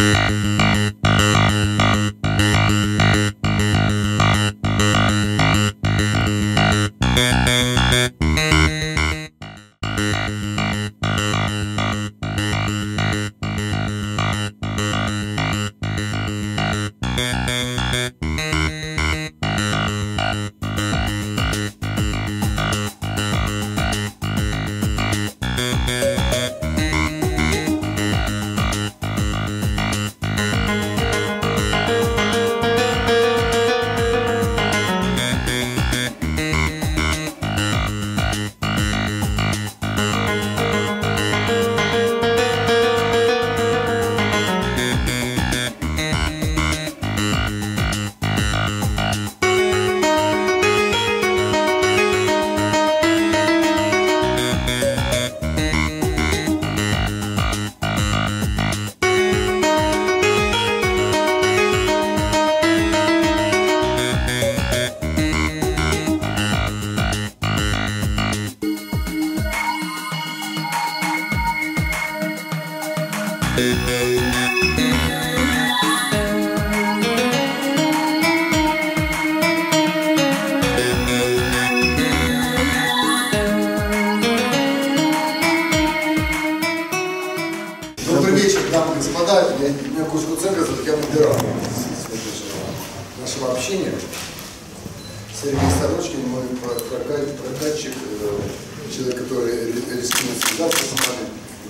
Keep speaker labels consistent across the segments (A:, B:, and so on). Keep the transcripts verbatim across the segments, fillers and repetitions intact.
A: Добрый вечер, дамы и господа. Я, меня Кошку Центра зовут, я модератор нашего общения. Сергей Сорочкин, мой прокатчик, человек, который рискнул связаться с нами.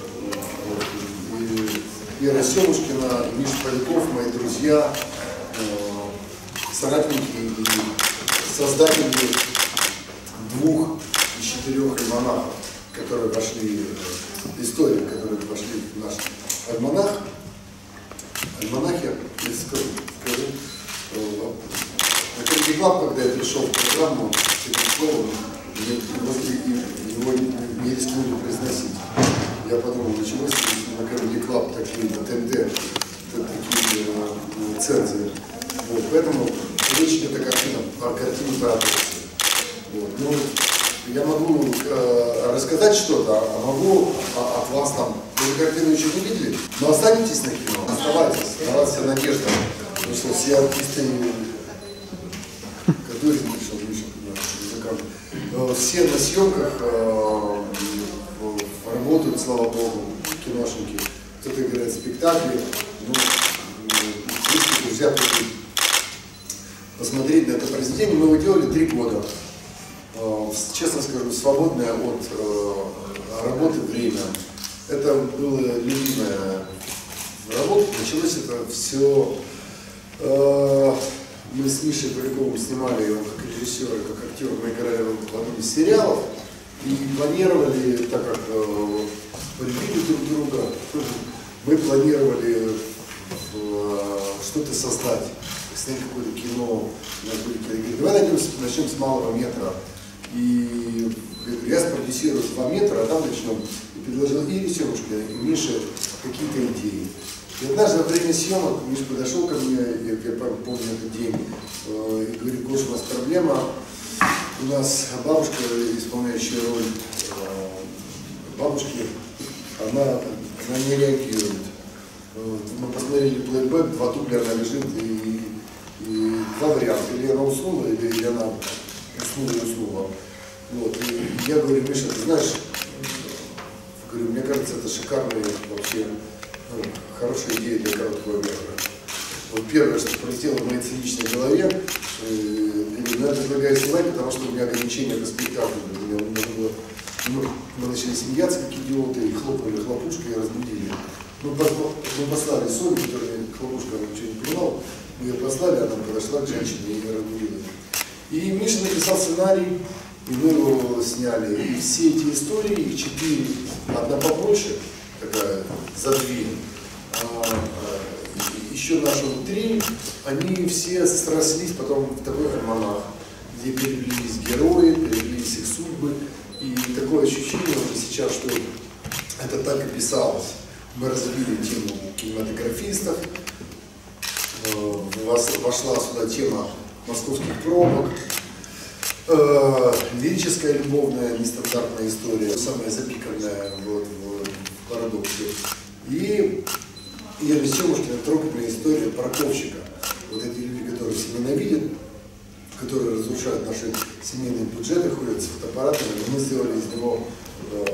A: И Вера Семушкина, Миша Поляков, мои друзья, соратники и создатели двух из четырех альманахов, которые вошли в историю, которые вошли в наш альманах. Альманахи, я скажу, скажу, на Comedy Club, когда я пришел в программу с этим словом, его не рискнули произносить. Я подумал, началось на Comedy Club такие, на ТНТ, такие э, цензы. Вот, поэтому речь идет о картине, о картине по операции. Вот. Ну, я могу э, рассказать что-то, а могу а, от вас там, вы картину еще не видели, но останетесь на кино, оставайтесь, на вас вся надежда, потому что все артисты, которые пришел, все на съемках э, работают, слава богу, киношники, кто-то играет в спектакле, ну, близкие друзья пришли посмотреть на это произведение. Мы его делали три года. Честно скажу, свободное от э, работы время. Это было любимая работа. Началось это все. Э, мы с Мишей Поляковым снимали его как режиссеры, как актеры. Мы играли в одном из сериалов и планировали, так как э, полюбили друг друга, мы планировали э, что-то создать, снять какое-то кино. Я говорю, давай найдем, начнем с малого метра. И я спродюсирую два метра, а там начнем. И предложил и Семушке, и Мише какие-то идеи. И однажды во время съемок Миша подошел ко мне, я, я помню этот день, э, и говорит: Гоша, у нас проблема. У нас бабушка, исполняющая роль э, бабушки, она, она не реагирует. Вот. Мы посмотрели плейбэк, два дубля, она лежит, и, и два варианта. Или она уснула, или, или она уснула и уснула. Вот. И я говорю: Миша, ты знаешь, говорю, мне кажется, это шикарная вообще, ну, хорошая идея для короткого метра. Вот первое, что пролетело в моей циничной голове, э, я предлагаю снимать, потому что у меня ограничения по спектаклю. Мы, мы начали смеяться, как идиоты, и хлопали хлопушкой и разбудили. Мы, мы послали Соню, которая хлопушка ничего не понимала, мы ее послали, она подошла к женщине и разбудила. И Миша написал сценарий, и мы его сняли. И все эти истории, их четыре, одна побольше, такая, за две, а, а, еще наши три, они все срослись потом в такой альманах, где переплелись герои, переплелись их судьбы. И такое ощущение уже сейчас, что это так и писалось. Мы развили тему кинематографистов, вошла сюда тема московских пробок, лирическая, любовная, нестандартная история, самая запиканная вот, в парадоксе. И, Ира Семушкина трогательная история парковщика. Вот эти люди, которые все ненавидят, которые разрушают наши семейные бюджеты, ходят с фотоаппаратами, мы сделали из него э,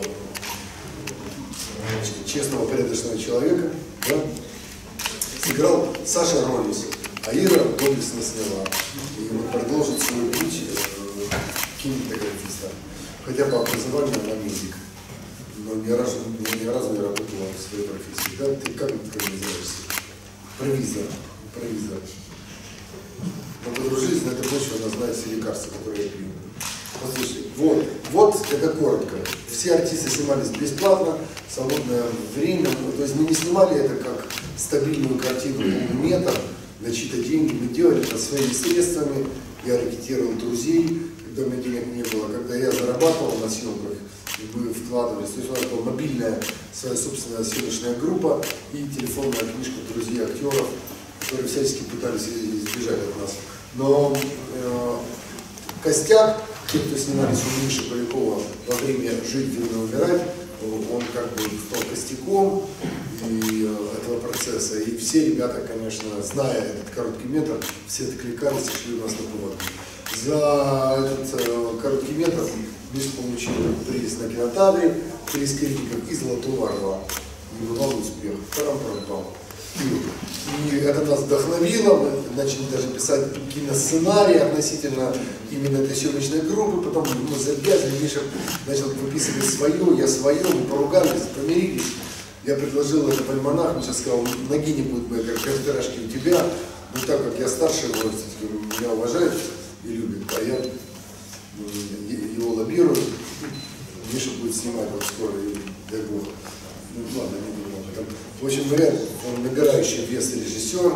A: честного, порядочного человека. Да? Сыграл Саша Ролис, а Ира доблестно сняла. И он продолжит свой путь э, кинематографиста. Хотя по образованию она медик. Но ни разу, ни, ни разу не работала в своей профессии. Да? Ты как это называешься? Провизор. Провизор. Мы подружились, на этой почве она знает все лекарства, которые я пью. Послушай, вот, вот это коротко. Все артисты снимались бесплатно, в свободное время. То есть мы не снимали это как стабильную картину полуметр на чьи-то деньги. Мы делали это своими средствами. Я рекетировал друзей, когда у меня денег не было. Когда я зарабатывал на съемках, мы вкладывались. То есть у нас была мобильная, своя собственная съемочная группа и телефонная книжка друзей актеров, которые всячески пытались избежать от нас. Но э, костяк, те, кто снимались у Миши Полякова во время «Жить, верно, умирать», он как бы стал костяком и, э, этого процесса. И все ребята, конечно, зная этот короткий метр, все откликались и шли у нас на поводу. За этот э, короткий метр Миша получил приз на кинотавре, приз критиков и «Золотого орла». Немалый успех. Парам-парам-пам. И это нас вдохновило, мы начали даже писать киносценарий относительно именно этой съемочной группы, потом мы завязали, Миша начал выписывать свое, я свое, мы поругались, помирились. Я предложил это в альманах, Миша сказал, ноги не будет моей короткометражки у тебя, но так как я старше его, меня уважает и любит, а я его лоббирую, Миша будет снимать вот скоро, и дай Бог. Ну ладно, не буду об этом. В общем, он набирающий вес режиссер,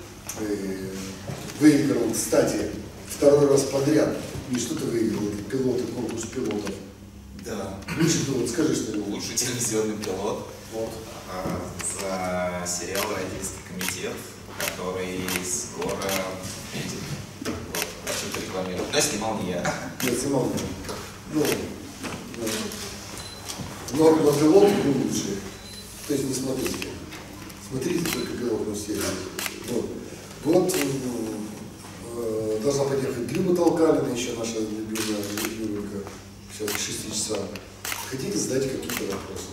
A: выиграл, кстати, второй раз подряд. И что ты выиграл? Пилоты, конкурс пилотов.
B: Да.
A: Лучший пилот, скажи, что это
B: лучший телевизионный пилот.
A: Вот.
B: А, за сериал «Родительский комитет», который скоро видит. Вот, а что-то рекламирует. Но снимал не я.
A: Нет, снимал не я. Ну, но, но пилот был лучший. То есть не смотрите. Смотрите только пилотную серию. Вот. Вот э, должна подъехать Люба Толкалина, еще наша любимая Юрика, сейчас к шести часам. Хотите задать какие-то вопросы?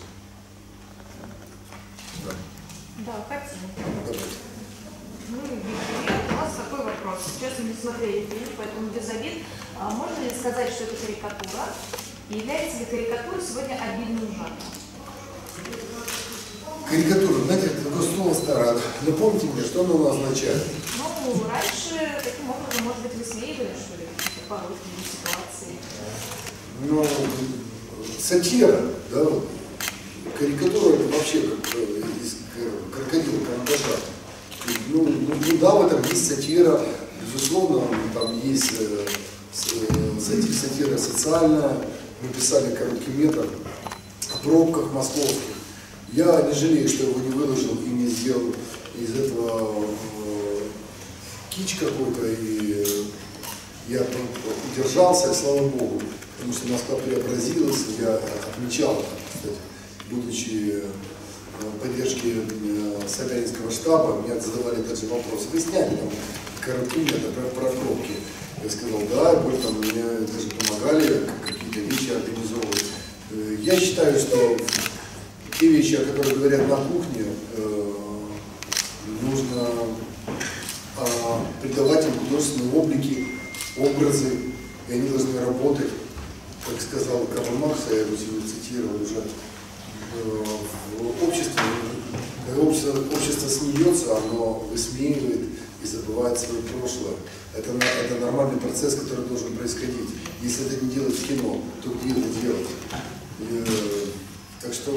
A: Да.
C: Да, хотим.
A: Давайте.
C: Ну, Виктория, у вас такой вопрос. Сейчас мы не смотрели фильм, поэтому без обид. А можно ли сказать, что это карикатура? И является ли карикатура сегодня обидным жанром?
A: Карикатура, знаете, это такое слово старое. Напомните мне, что оно означает?
C: Ну, раньше таким образом, может быть, высмеивали, что ли, какие-то короткие ситуации.
A: Ну, сатира, да, вот. Карикатура это вообще как из крокодила карандаша. Ну, ну, ну да, в этом есть сатира, безусловно, там есть э, сатира, сатира социальная. Мы писали короткий метр о пробках московских. Я не жалею, что его не выложил и не сделал из этого э, кич какой-то, и э, я удержался, и слава Богу, потому что Москва преобразилась, я отмечал, кстати, будучи в поддержке э, Собянинского штаба, меня задавали также вопрос, вы сняли там короткий метр про, про пробки? Я сказал, да, более того, мне даже помогали какие-то вещи организовывать. Э, я считаю, что те вещи, о которых говорят на кухне, э, нужно э, придавать им художественные облики, образы, и они должны работать, как сказал Карл Маркс, я его сегодня цитировал уже, э, в обществе, когда общество, общество смеется, оно высмеивает и забывает свое прошлое. Это, это нормальный процесс, который должен происходить. Если это не делать в кино, то где это делать? И, так что,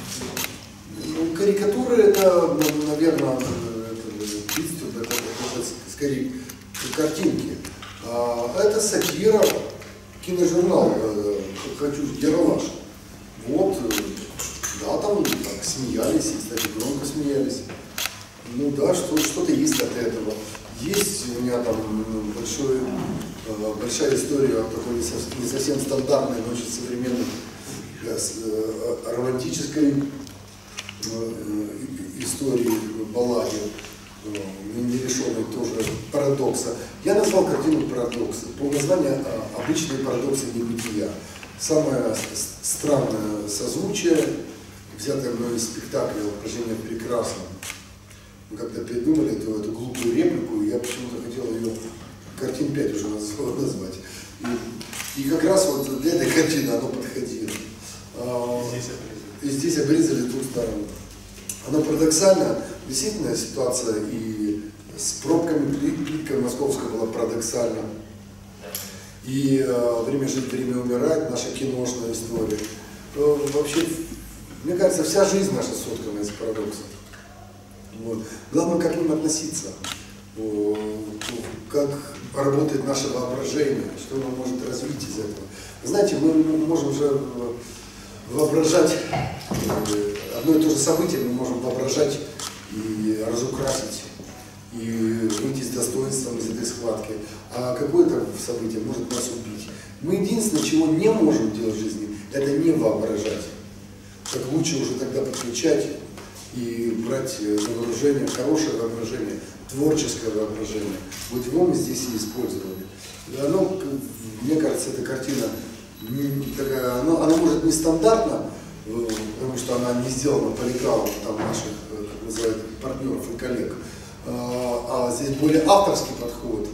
A: ну, карикатура это, наверное, это, это, это скорее картинки. А это сатира, киножурнал, хочу Ералаш. Вот, да, там так смеялись, и, кстати, громко смеялись. Ну да, что, что-то есть от этого. Есть у меня там большой, большая история такой не совсем стандартной, но очень современной, романтической истории, балладе, нерешенной тоже парадокса. Я назвал картину «Парадоксы». По названию «Обычные парадоксы небытия». Самое странное созвучие, взятое мной из спектакля «Упражнение в прекрасном». Мы когда придумали эту, эту глупую реплику, я почему-то хотел ее картин пять уже назвать. И, и как раз вот для этой картины оно подходило. И здесь обрезали двух сторон. Оно парадоксально, действительно ситуация и с пробками, плиткой московская была парадоксальна. И э, время жить, время умирать, наша киношная история. Э, вообще, мне кажется, вся жизнь наша соткана из парадоксов. Вот. Главное, как к ним относиться, э, как работает наше воображение, что оно может развить из этого. Знаете, мы можем же воображать, э, одно и то же событие мы можем воображать и разукрасить, и выйти с достоинством из этой схватки. А какое-то событие может нас убить. Мы единственное, чего не можем делать в жизни, это не воображать. Так лучше уже тогда подключать и брать на вооружение хорошее воображение, творческое воображение. Вот его мы здесь и использовали. Оно, мне кажется, эта картина, такая, она, она может не стандартна, потому что она не сделана по лекалам там, наших, как называют, партнеров и коллег. А здесь более авторский подход.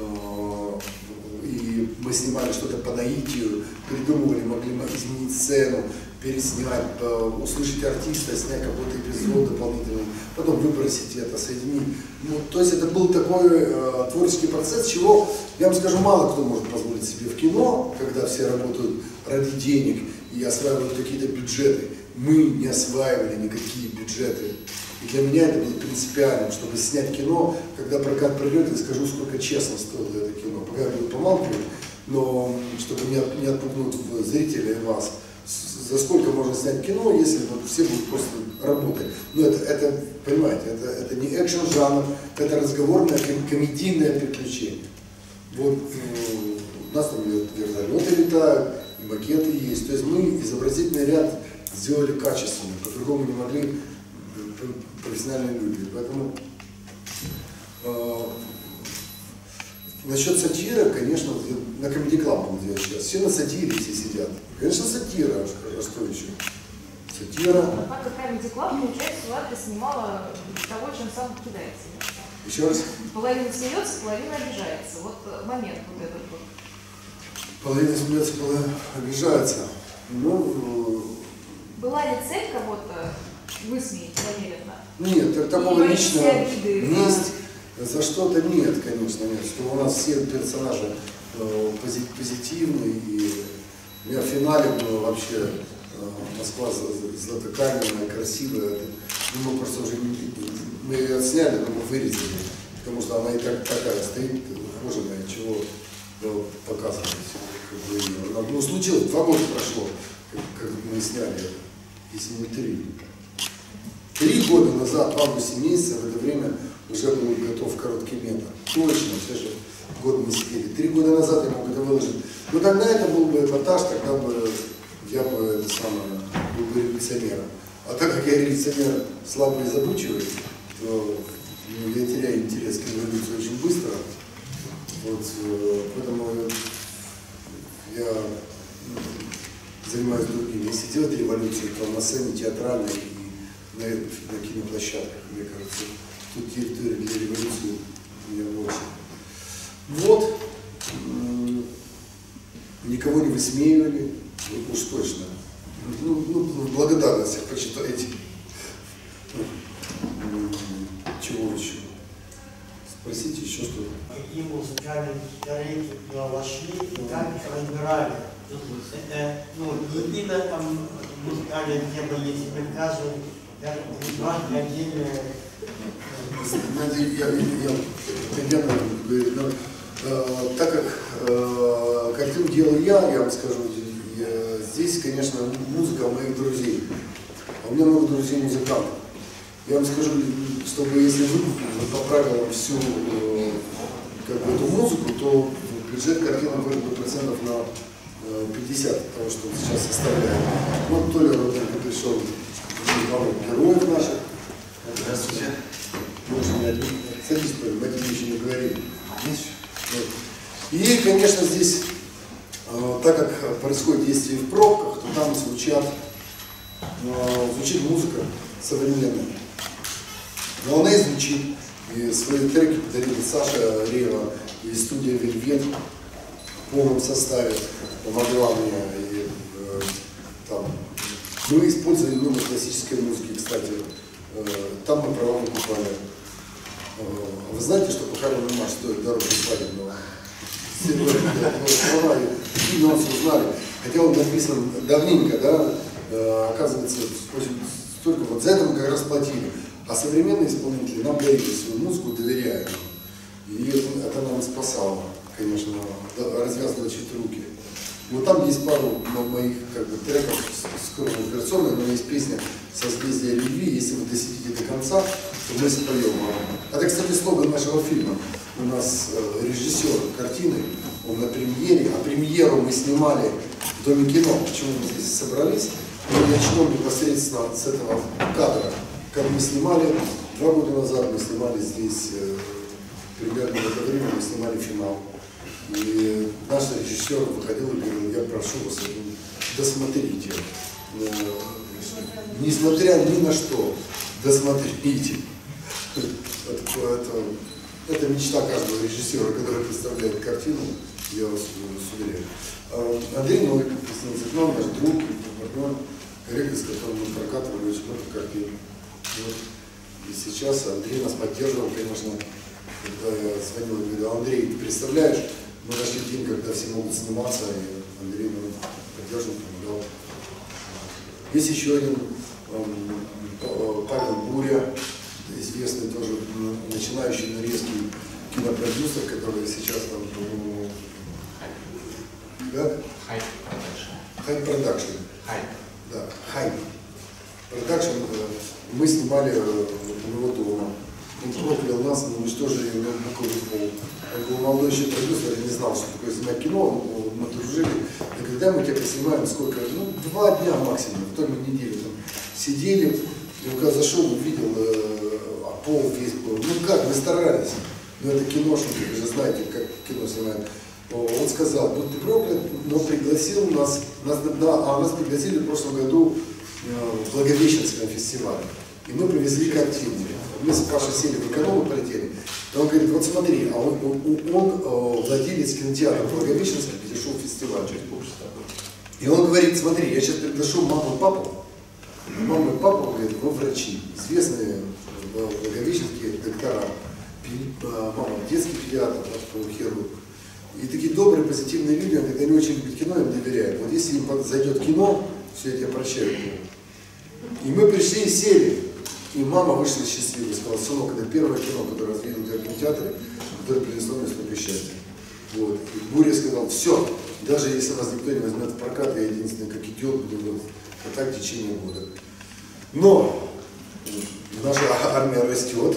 A: И мы снимали что-то по наитию, придумывали, могли изменить сцену, переснять, услышать артиста, снять какой-то эпизод дополнительный, потом выбросить это, соединить. Ну, то есть это был такой э, творческий процесс, чего, я вам скажу, мало кто может позволить себе в кино, когда все работают ради денег и осваивают какие-то бюджеты. Мы не осваивали никакие бюджеты. И для меня это было принципиально, чтобы снять кино, когда прокат придет, я скажу, сколько честно стоило это кино. Пока я буду помалкивать, но чтобы не, не отпугнуть зрителя и вас. За сколько можно снять кино, если вот все будут просто работать. Но это, это понимаете, это, это не экшн-жанр, это разговорное, комедийное приключение. Вот э, у нас там вертолеты летают, макеты есть. То есть мы изобразительный ряд сделали качественно, по-другому не могли профессиональные люди. Поэтому э, насчет сатиры, конечно, на Comedy Club будем делать сейчас. Все на сатире все сидят. Конечно, сатира, а что еще? Сатира.
C: Так как Comedy Club, получается, Латвия снимала того, чем сам кидается.
A: Еще раз?
C: Половина смеется, половина обижается. Вот момент вот этот вот.
A: Половина смеется, половина обижается. Ну,
C: была ли цель кого-то высмеять намеренно?
A: Нет, такого личного
C: месть.
A: За что-то нет, конечно, нет. Что у нас все персонажи э, позитивные, и у меня в финале было вообще э, Москва златокаменная, красивая. Ну, мы просто уже не, мы ее отсняли, но мы вырезали, потому что она и так такая стоит, ухоженная, чего э, показывать. Как бы, ну, случилось, два года прошло, как, как мы сняли это, если не три. Три года назад, в августе месяце, в это время уже был готов короткий метр. Точно, все же год мы сидели. Три года назад я мог это выложить. Но тогда это был бы эпатаж, тогда бы я бы это самое, был бы революционером. А так как я революционер слабый и забывчивый, то ну, я теряю интерес к революции очень быстро. Вот, поэтому я занимаюсь другим. Если делать революцию, то на сцене театральной и на, на киноплощадках, мне кажется. Тут территория для революции у меня больше. Вот. Никого не высмеивали, уж точно. Ну, ну, в благодарностях почитайте. Чего еще? Спросите еще что-то.
D: Какие музыкальные дикторы вошли и как их разбирали? Это, ну, не именно там музыкальная тема, если мы кажем, это важно отдельное.
A: Знаете, я, я, я, я, э, так как э, картину делал я, я вам скажу, я, здесь, конечно, музыка моих друзей. А у меня много друзей музыкантов. Я вам скажу, чтобы если выкупить по правилам всю э, как бы, эту музыку, то бюджет картины вырос бы процентов на э, пятьдесят того, что он сейчас составляет. Вот Толя Руденко пришел из главных героев наших. Садись, мы тебе еще не говорили. Вот. И, конечно, здесь, э, так как происходит действие в пробках, то там звучат, э, звучит музыка современная. Но она и звучит. И свои треки подарили Саша Рева и студия Вельвет в полном составе. Помогла мне. И, э, там. Мы использовали много классической музыки, кстати. Э, там мы права выкупали. Э, вы знаете, что похоронный марш стоит дороже свадебного? Все говорят, нюансы узнали. Хотя он написан давненько, да, э, оказывается, столько вот за это мы как раз платили. А современные исполнители нам дарили свою музыку, доверяют. И это, это нам спасало, конечно, развязывало чуть руки. Вот там есть пару моих как бы, треков скромно-операционных, но есть песня «Созвездие любви». Если вы досидите до конца, то мы споем. Это, кстати, слоган нашего фильма. У нас э, режиссер картины, он на премьере, а премьеру мы снимали в Доме кино. Почему мы здесь собрались? Мы начнем непосредственно с этого кадра. Как мы снимали, два года назад мы снимали здесь, э, примерно в это время мы снимали финал. И наш режиссер выходил и говорил, я прошу вас, досмотрите. Э, несмотря ни на что, досмотрите. Это, это мечта каждого режиссера, который представляет картину, я вас уверяю. Андрей Новик, наш друг, партнер, коллега, с которым мы прокатывали очень много картин. Вот. И сейчас Андрей нас поддерживал, конечно, когда я звонил и говорил, Андрей, ты представляешь, мы нашли день, когда все могут сниматься, и Андрей нас поддерживал, помогал. Есть еще один Павел Буря, известный тоже начинающий нарезки кинопродюсер, который сейчас там, по-моему, да?
B: Хайп продакшн.
A: Хайп продакшн.
B: Хайп.
A: Да, хайп. Продакшн. Мы снимали у него дома. Он проклял нас, мы уничтожили его буковый пол. Он был молодой еще продюсер, я не знал, что такое снимать кино, мы дружили. И когда мы тебя поснимаем, сколько, ну, два дня максимум, в той неделю там сидели, и он когда зашел, увидел, э, а пол весь был. Ну как, мы старались. Но это киношники, вы же знаете, как кино снимают. Он сказал, будь ты проклят, но пригласил нас, нас да, а нас пригласили в прошлом году в Благовещенском фестивале. И мы привезли картину. Мы с Пашей сели в эконому, полетели. И он говорит, вот смотри, а он, он, он владелец кинотеатра Благовещенска, где шел фестиваль. И он говорит, смотри, я сейчас приглашу маму и папу. Мама и папа, говорит, вы врачи, известные благовещенские доктора. Мама детский педиатр, хирург. И такие добрые, позитивные люди, когда они очень любят кино, им доверяют. Вот если им зайдет кино, все это я прощаю. И мы пришли и сели. И мама вышла счастливой, сказала, сынок, это первое кино, которое я видел в кинотеатре, которое принесло мне столько счастья. Вот. И Буря сказал, все, даже если нас никто не возьмет в прокат, я единственный, как идет, буду делать. А так в течение года. Но наша армия растет.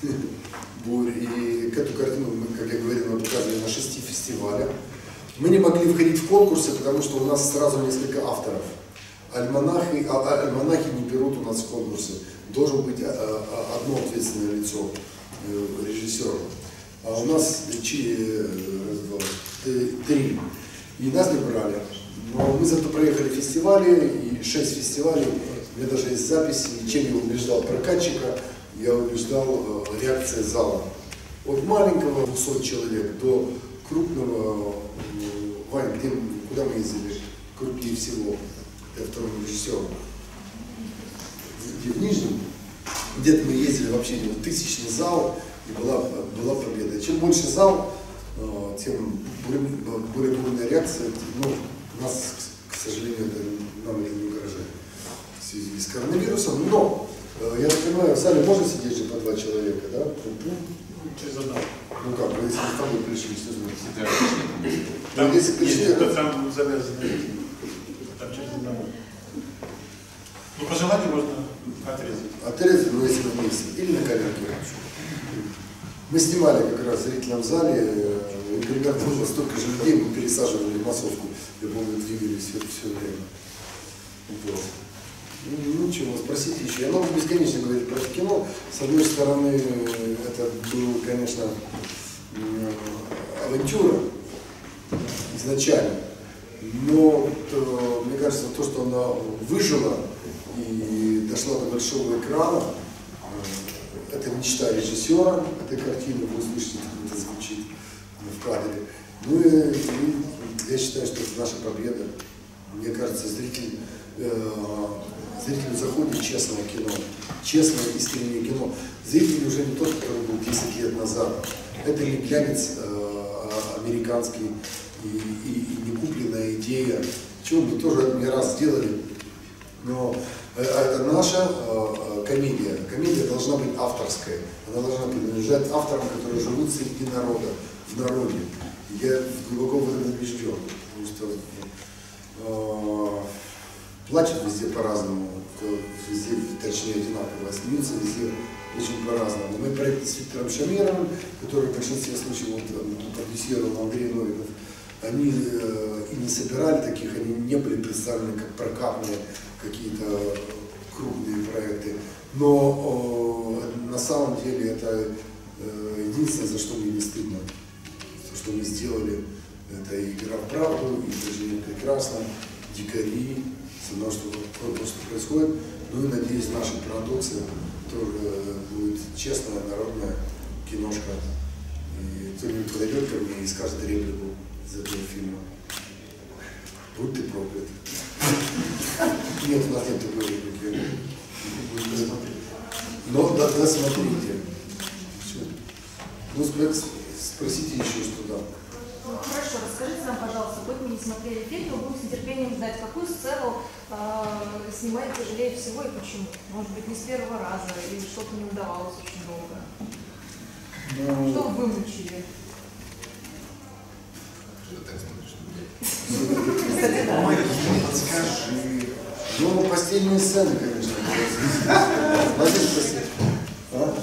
A: И эту картину, мы, как я говорил, мы показывали на шести фестивалях. Мы не могли входить в конкурсы, потому что у нас сразу несколько авторов. Альманахи, а, альманахи не берут у нас в конкурсы. Должен быть а, а, одно ответственное лицо э, режиссера. А у нас чи, раз, два, три. И нас не брали. Но мы зато проехали фестивали, и шесть фестивалей. У меня даже есть записи, чем я убеждал прокатчика. Я убеждал э, реакция зала. От маленького двухсот человек до крупного, э, Вань, где, куда мы ездили, крупнее всего, я вторым режиссером. Где в Нижнем, где-то мы ездили вообще в тысячный зал, и была, была победа. Чем больше зал, э, тем более бурная реакция. Ну, нас, к сожалению, это нам не угрожает в связи с коронавирусом. Но я так понимаю, в зале можно сидеть же по два человека, да?
E: Через одного.
A: Ну как, если с тобой пришли, что значит?
E: Там,
A: если пришли,
E: нет, это... там завязаны. Там через одного. Ну, по желанию можно отрезать.
A: Отрезать, но если вместе. Или на коленке. Мы снимали как раз в зрительном зале, и примерно было столько же людей, мы пересаживали массовку, я помню, двигались все, все время. Вот. Ну чего, спросите еще. Я могу бесконечно говорить про кино. С одной стороны, это был, конечно, авантюра изначально. Но то, мне кажется, то, что она выжила и дошла до большого экрана, это мечта режиссера этой картины, вы услышите, как это звучит в кадре. Ну и, и я считаю, что это наша победа. Мне кажется, зритель, э, зрителю заходит честное кино, честное искреннее кино. Зритель уже не тот, который был десять лет назад. Это не глянец э, американский и, и, и не купленная идея. Чего мы тоже не раз сделали. Но э, это наша э, комедия. Комедия должна быть авторская. Она должна принадлежать авторам, которые живут среди народа, в народе. Я глубоко в этом убежден. Потому что э, плачут везде по-разному, везде, точнее, одинаково, а смеются везде очень по-разному. Мы проект с Виктором Шамировым, который в большинстве случаев вот, продюсировал Андрей Новиков, они э, и не собирали таких, они не были представлены как прокатные какие-то крупные проекты. Но э, на самом деле это э, единственное, за что мне не стыдно. То, что мы сделали, это «Игра в правду», «И жизнь прекрасна», «Дикари», все что, что происходит. Ну и надеюсь, наша продукция тоже будет честная, народная киношка. И кто-нибудь подойдет ко мне и скажет реплику из этого фильма. Будь ты проклят. Нет, у нас нет такой реплики. Но да, да, смотрите. Ну, спросите еще что-то.
C: Ну, хорошо, расскажите нам, пожалуйста, хоть мы не смотрели фильм, но будем с нетерпением ждать, какую сцену э, снимать тяжелее всего и почему? Может быть, не с первого раза, или что-то не удавалось очень долго? Ну... Что вы вымучили?
A: Подскажи. Ну, постельные сцены, конечно. Смотрите, постель. А?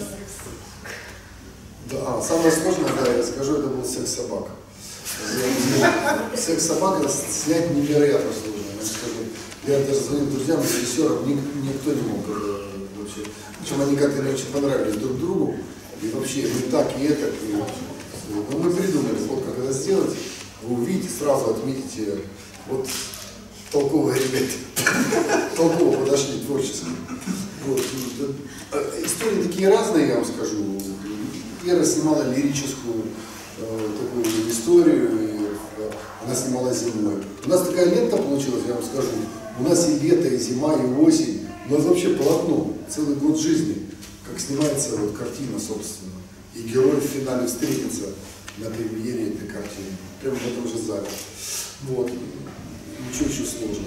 A: Да, самое сложное, да, я скажу, это был «Секс-собака». «Секс-собака» снять невероятно сложно, я скажу. Я даже звонил друзьям, режиссерам, никто не мог вообще. Причем они как-то не очень понравились друг другу. И вообще, мы так и это. И, но мы придумали, вот как это сделать. Вы увидите, сразу отметите, вот толковые ребята, толково подошли творчески. Вот. Истории такие разные, я вам скажу. Ира снимала лирическую э, такую историю, и, э, она снимала зимой. У нас такая лента получилась, я вам скажу. У нас и лето, и зима, и осень. У нас вообще полотно, целый год жизни, как снимается вот картина, собственно. И герой в финале встретится на премьере этой картины. Прямо в этом же зале. Вот. Ничего еще сложно.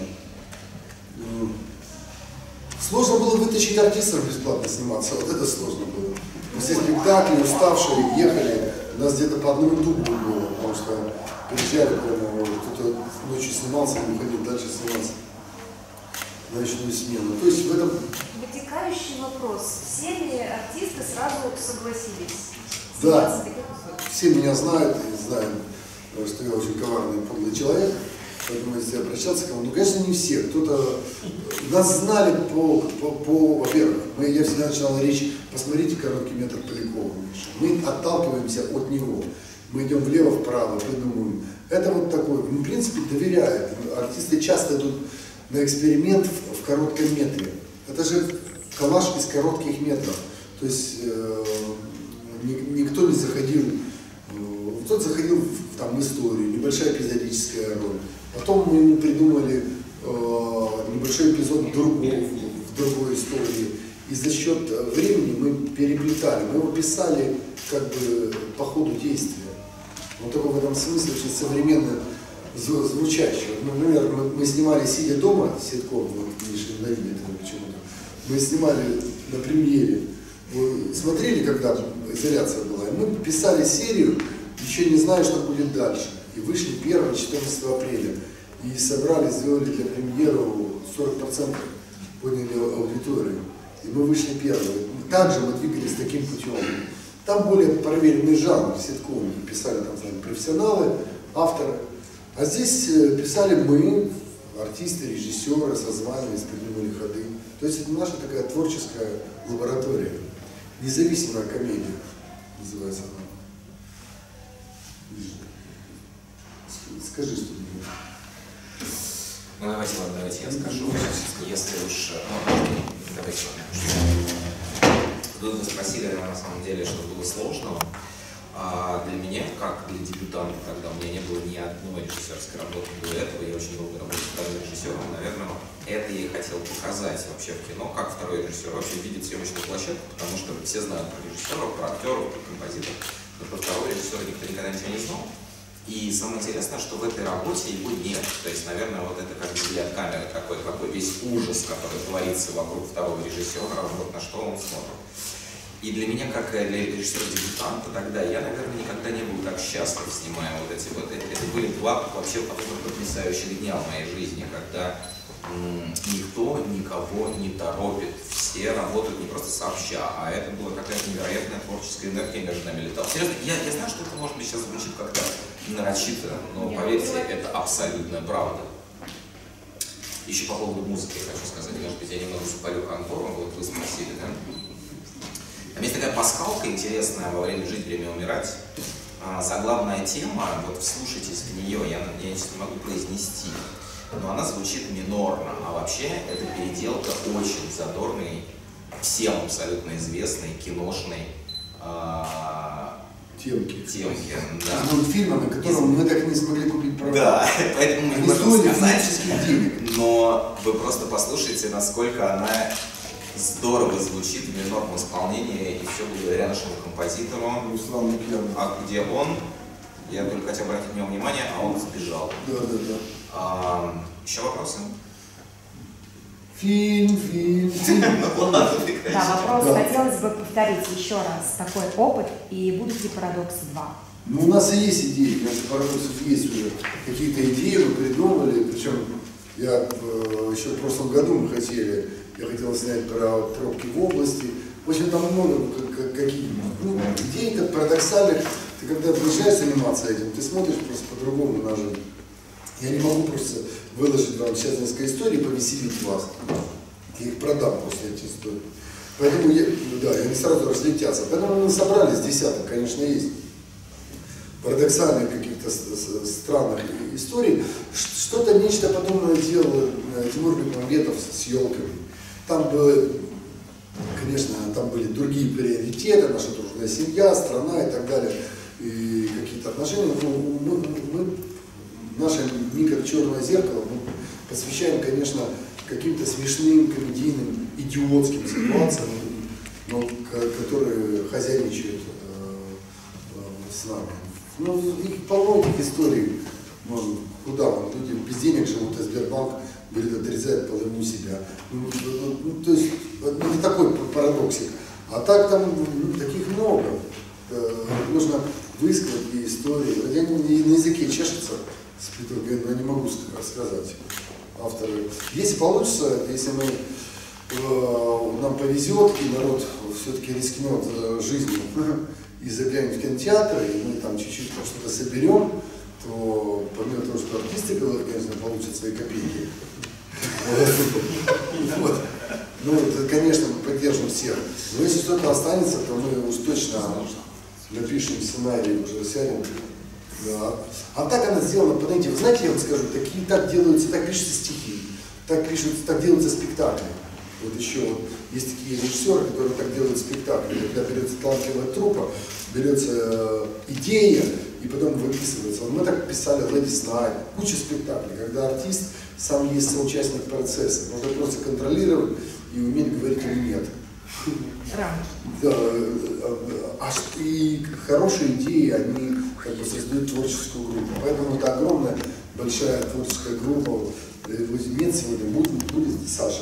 A: Сложно было вытащить артистов бесплатно сниматься. Вот это сложно было. Все спектакли, уставшие, ехали. У нас где-то по одному дублю было, потому что приезжали прямо, кто-то ночью снимался, не уходил дальше сниматься на ночную смену. То есть в этом...
C: Вытекающий вопрос. Все ли артисты сразу согласились?
A: Да. Все меня знают и знают, что я очень коварный и подлый человек. Поэтому если обращаться к кому, ну, конечно, не все. Кто-то нас знали по, по, по во-первых, мы, я всегда начинал речь, посмотрите короткий метр Полякова. Мы отталкиваемся от него. Мы идем влево-вправо, придумываем. Это вот такой, в принципе, доверяет. Артисты часто идут на эксперимент в, в коротком метре. Это же коллаж из коротких метров. То есть э, никто не заходил, э, кто-то заходил в там, историю, небольшая эпизодическая роль. Потом мы ему придумали э, небольшой эпизод другого, в другой истории. И за счет времени мы переплетали, мы его писали как бы по ходу действия. Вот такой в этом смысле очень современно звучащий. Например, мы, мы снимали «Сидя дома», ситком, вот Миша ненавидит это почему-то. Мы снимали на премьере. Вы смотрели, когда изоляция была? И мы писали серию, еще не зная, что будет дальше. И вышли первого-четырнадцатого апреля. И собрали, сделали для премьеры сорок процентов подняли аудиторию. И мы вышли первые. Также мы двигались таким путем. Там более проверенный жанр, ситком. Писали там, знаете, профессионалы, авторы. А здесь писали мы, артисты, режиссеры, созванивались, придумали ходы. То есть это наша такая творческая лаборатория. Независимая комедия называется она. Скажи что-нибудь.
B: Ну давайте, ладно, давайте я скажу. Если уж, ну, давайте, ладно. Вы спросили, на самом деле, что было сложного. А для меня, как для дебютанта, когда у меня не было ни одной режиссерской работы до этого, я очень долго работал вторым режиссером, наверное, это я и хотел показать вообще в кино, как второй режиссер вообще видит съемочную площадку, потому что все знают про режиссеров, про актеров, про композиторов, но про второго режиссера никто никогда ничего не знал. И самое интересное, что в этой работе его нет. То есть, наверное, вот это как взгляд камеры такой, какой весь ужас, который творится вокруг второго режиссера, вот на что он смотрит. И для меня, как для режиссера-дебютанта тогда, я, наверное, никогда не был так счастлив, снимая вот эти вот... Это были два вообще потрясающих дня в моей жизни, когда м, никто никого не торопит. Все работают не просто сообща, а это была какая-то невероятная творческая энергия между нами летала. Серьезно, я, я знаю, что это, может быть, сейчас звучит как-то нарочито, но поверьте, это абсолютная правда. Еще по поводу музыки я хочу сказать, может быть, я немного запалю контору, вот вы спросили, да? Там есть такая пасхалка интересная во время «Жить, время умирать». А, заглавная тема, вот вслушайтесь в нее, я, я не могу произнести, но она звучит минорно, а вообще это переделка очень задорной, всем абсолютно известной киношной а,
A: темки.
B: темки, да.
A: Из мультфильма, на котором мы так и не смогли купить права.
B: Да, поэтому мы не можем сказать,
A: денег.
B: но вы просто послушайте, насколько она здорово звучит в минорном исполнении, и все благодаря нашему композитору.
A: Руслан Пьяный.
B: А где он? Я только хотел обратить на него внимание, а он сбежал.
A: Да, да, да.
B: А, еще вопросы?
A: Фильм, фильм, фильм.
F: Да, вопрос
A: Да.
F: хотелось бы повторить еще раз такой опыт, и будут ли «Парадоксы два»?
A: Ну, у нас и есть идеи, конечно, парадоксов есть уже. Какие-то идеи мы придумали, причем я э, еще в прошлом году мы хотели, я хотел снять про пробки в области. В общем, там много как, как, каких ну, идей-то парадоксальных. Ты когда начинаешь заниматься этим, ты смотришь просто по-другому на жизнь. Я не могу просто выложить вам сейчас несколько историй, повеселить вас. Я их продам после этих историй. Поэтому я, да, они сразу разлетятся. Поэтому мы собрались десяток, конечно, есть парадоксальных каких-то странных историй. Что-то, нечто подобное делал Тимур Бекмамбетов с елками. Там было, конечно, там были другие приоритеты, наша дружная семья, страна и так далее, и какие-то отношения. Мы, мы, мы, наше микро-черное зеркало мы посвящаем, конечно, каким-то смешным, комедийным, идиотским ситуациям, но, которые хозяйничают э, э, с нами. Ну, их полно этих историй. Ну, куда вон, люди без денег живут, а Сбербанк будет отрезать половину себя. Ну, ну, то есть, ну, не такой парадоксик. А так там ну, таких много. Э, нужно высказать и истории. Я не, на языке чешется, но я не могу сказать авторы. Если получится, если мы, э, нам повезет, и народ все-таки рискнет жизнью и заглянет в кинотеатр, и мы там чуть-чуть что-то соберем, то помимо того, что артисты, конечно, получат свои копейки, вот. Ну, это, конечно, мы поддержим всех. Но если что-то останется, то мы уж точно напишем сценарий, уже сядем. Да. А так она сделана, подойдите, вы знаете, я вам скажу, такие, так делаются, так пишутся стихи, так пишутся, так делаются спектакли. Вот еще вот есть такие режиссеры, которые так делают спектакли. Когда берется талантливая труппа, берется э, идея и потом выписывается. Вот мы так писали Ladies Night, куча спектаклей, когда артист сам есть соучастник процесса. Нужно просто контролировать и уметь говорить или нет. Да, а и хорошие идеи, они как бы создают творческую группу. Поэтому это огромная, большая творческая группа. Нет сегодня, будет, будет Саша,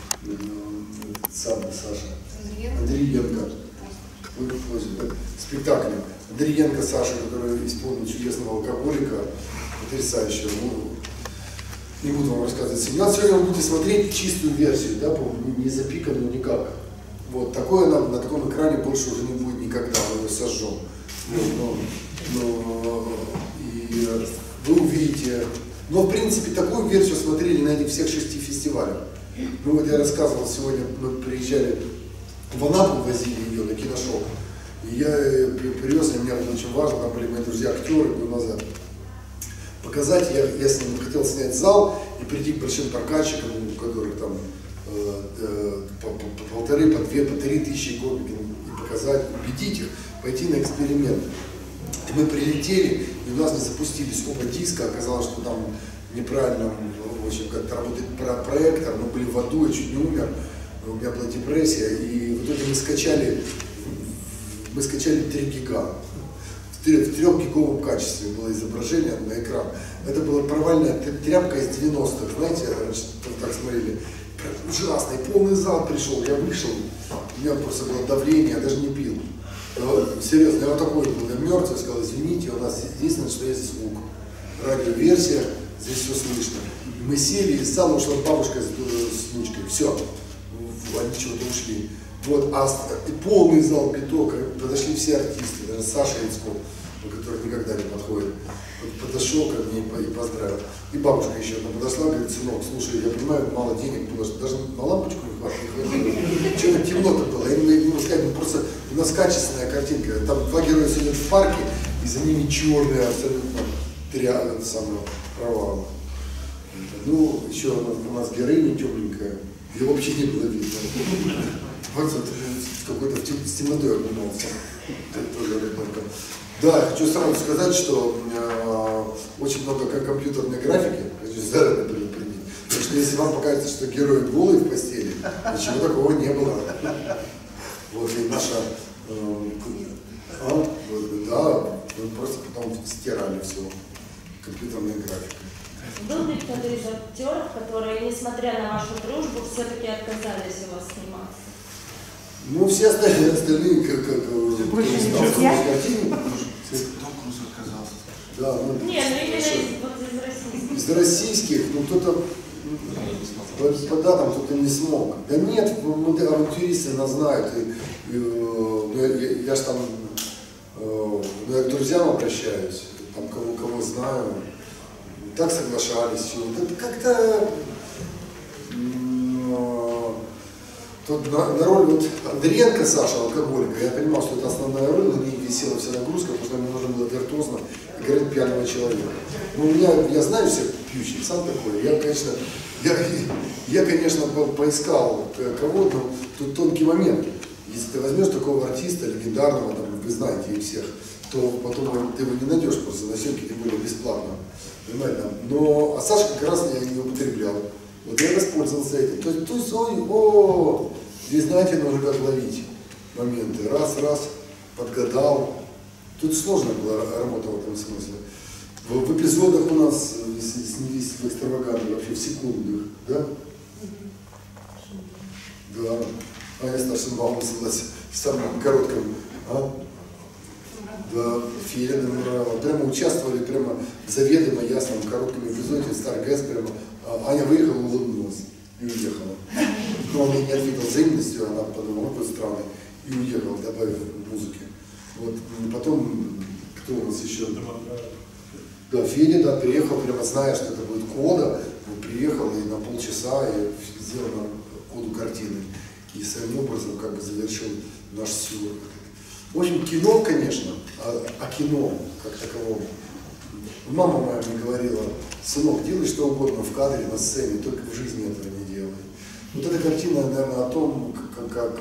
A: сам Саша, Андриенко. Спектакль Андриенко Саша, который исполнил чудесного алкоголика, потрясающего. Ну, не буду вам рассказывать. Сегодня вы будете смотреть чистую версию, да, не запиканную никак. Вот, такое на, на таком экране больше уже не будет никогда, мы его сожжем. Но, но, но, и вы увидите. Но в принципе такую версию смотрели на этих всех шести фестивалях. Ну вот я рассказывал, сегодня мы приезжали в Анапу, возили ее на киношоу. И я привез, и мне было очень важно, там были мои друзья актеры год назад. Показать, я, я с ним хотел снять зал и прийти к большим прокатчикам, у которых там э, э, по, по, по полторы, по две, по три тысячи копий, и показать, убедить их, пойти на эксперимент. И мы прилетели, и у нас не запустились оба диска, оказалось, что там неправильно, в общем, как-то работает проектор, мы были в аду, я чуть не умер, у меня была депрессия, и в итоге мы скачали, мы скачали три гига. В трехгиговом качестве было изображение на экран. Это была провальная тряпка из девяностых, знаете, раньше так смотрели, ужасный, полный зал пришел, я вышел, у меня просто было давление, я даже не пил. Серьезно, я вот такой был, я мертвый, сказал, извините, у нас единственное, что есть звук. Радиоверсия, здесь все слышно. Мы сели, из зала ушла бабушка с, с внучкой, все, они чего-то ушли. Вот, а полный зал биток, подошли все артисты, даже Саша Яцков, который никогда не подходит, подошел ко мне и поздравил. И бабушка еще одна подошла, говорит, сынок, слушай, я понимаю, мало денег было, даже на лампочку не хватило. Что-то темно-то было, я не могу сказать, ну просто у нас качественная картинка. Там два героя сидят в парке, и за ними черные, абсолютно тря, самые провалы. Ну, еще у нас героиня темненькая, ее вообще не было видно. Вот какой-то с темнотой обнимался. Да, хочу сразу сказать, что э, очень много компьютерной графики, хочу заранее предупредить. Потому что если вам покажется, что герой голый в постели, ничего такого не было. Вот и наша, э, а, вот, да, мы просто потом стирали все компьютерной графикой.
G: Был ли кто-то из актеров, которые, несмотря на вашу дружбу, все-таки отказались у вас сниматься?
A: Ну, все остальные, остальные как, как
F: больше не друзья?
E: Том Круз отказался.
A: Да, ну,
G: не, ну именно из, вот из российских.
A: Из российских, ну кто-то по, по датам кто-то не смог. Да нет, мы авантюристы нас знают. И, и, ну, я, я, я же там ну, я к друзьям обращаюсь, там кого, кого знаю. Так соглашались. Это как-то тут на, на роль вот Андриенко Саша, алкоголика, я понимал, что это основная роль, на ней висела вся нагрузка, потому что мне нужно было виртуозно играть пьяного человека. Ну, у меня, я знаю всех пьющих, сам такой, я, конечно, я, я, конечно, по поискал кого-то, но тут тонкий момент. Если ты возьмешь такого артиста, легендарного, там, вы знаете их всех, то потом ты его не найдешь просто на съемке, тем более бесплатно. Понимаете? Но, а Саша как раз я не употреблял. Вот я воспользовался этим. То есть, то есть ой, о, здесь, знаете, нужно как ловить моменты. Раз, раз, подгадал. Тут сложно была работа в этом смысле. В, в эпизодах у нас, если снялись в экстраваганте, вообще в секундах, да? Да. Аня Старшенбаум снялась в самом коротком, а? Да, Филина, прямо участвовали прямо в заведомо ясном коротком эпизоде Старгаз, прямо Аня выехала, улыбнулась и уехала. Но он ей не ответил взаимностью, она подумала, вот странный, и уехала, добавив музыки. Вот потом, кто у нас еще? Да, Федя, да, приехал, прямо зная, что это будет кода, он приехал и на полчаса и сделал коду картины. И своим образом как бы завершил наш сюр. В общем, кино, конечно, а, а кино как таковом. Мама моя мне говорила, сынок, делай что угодно в кадре, на сцене, только в жизни этого не делай. Вот эта картина, наверное, о том, как, как,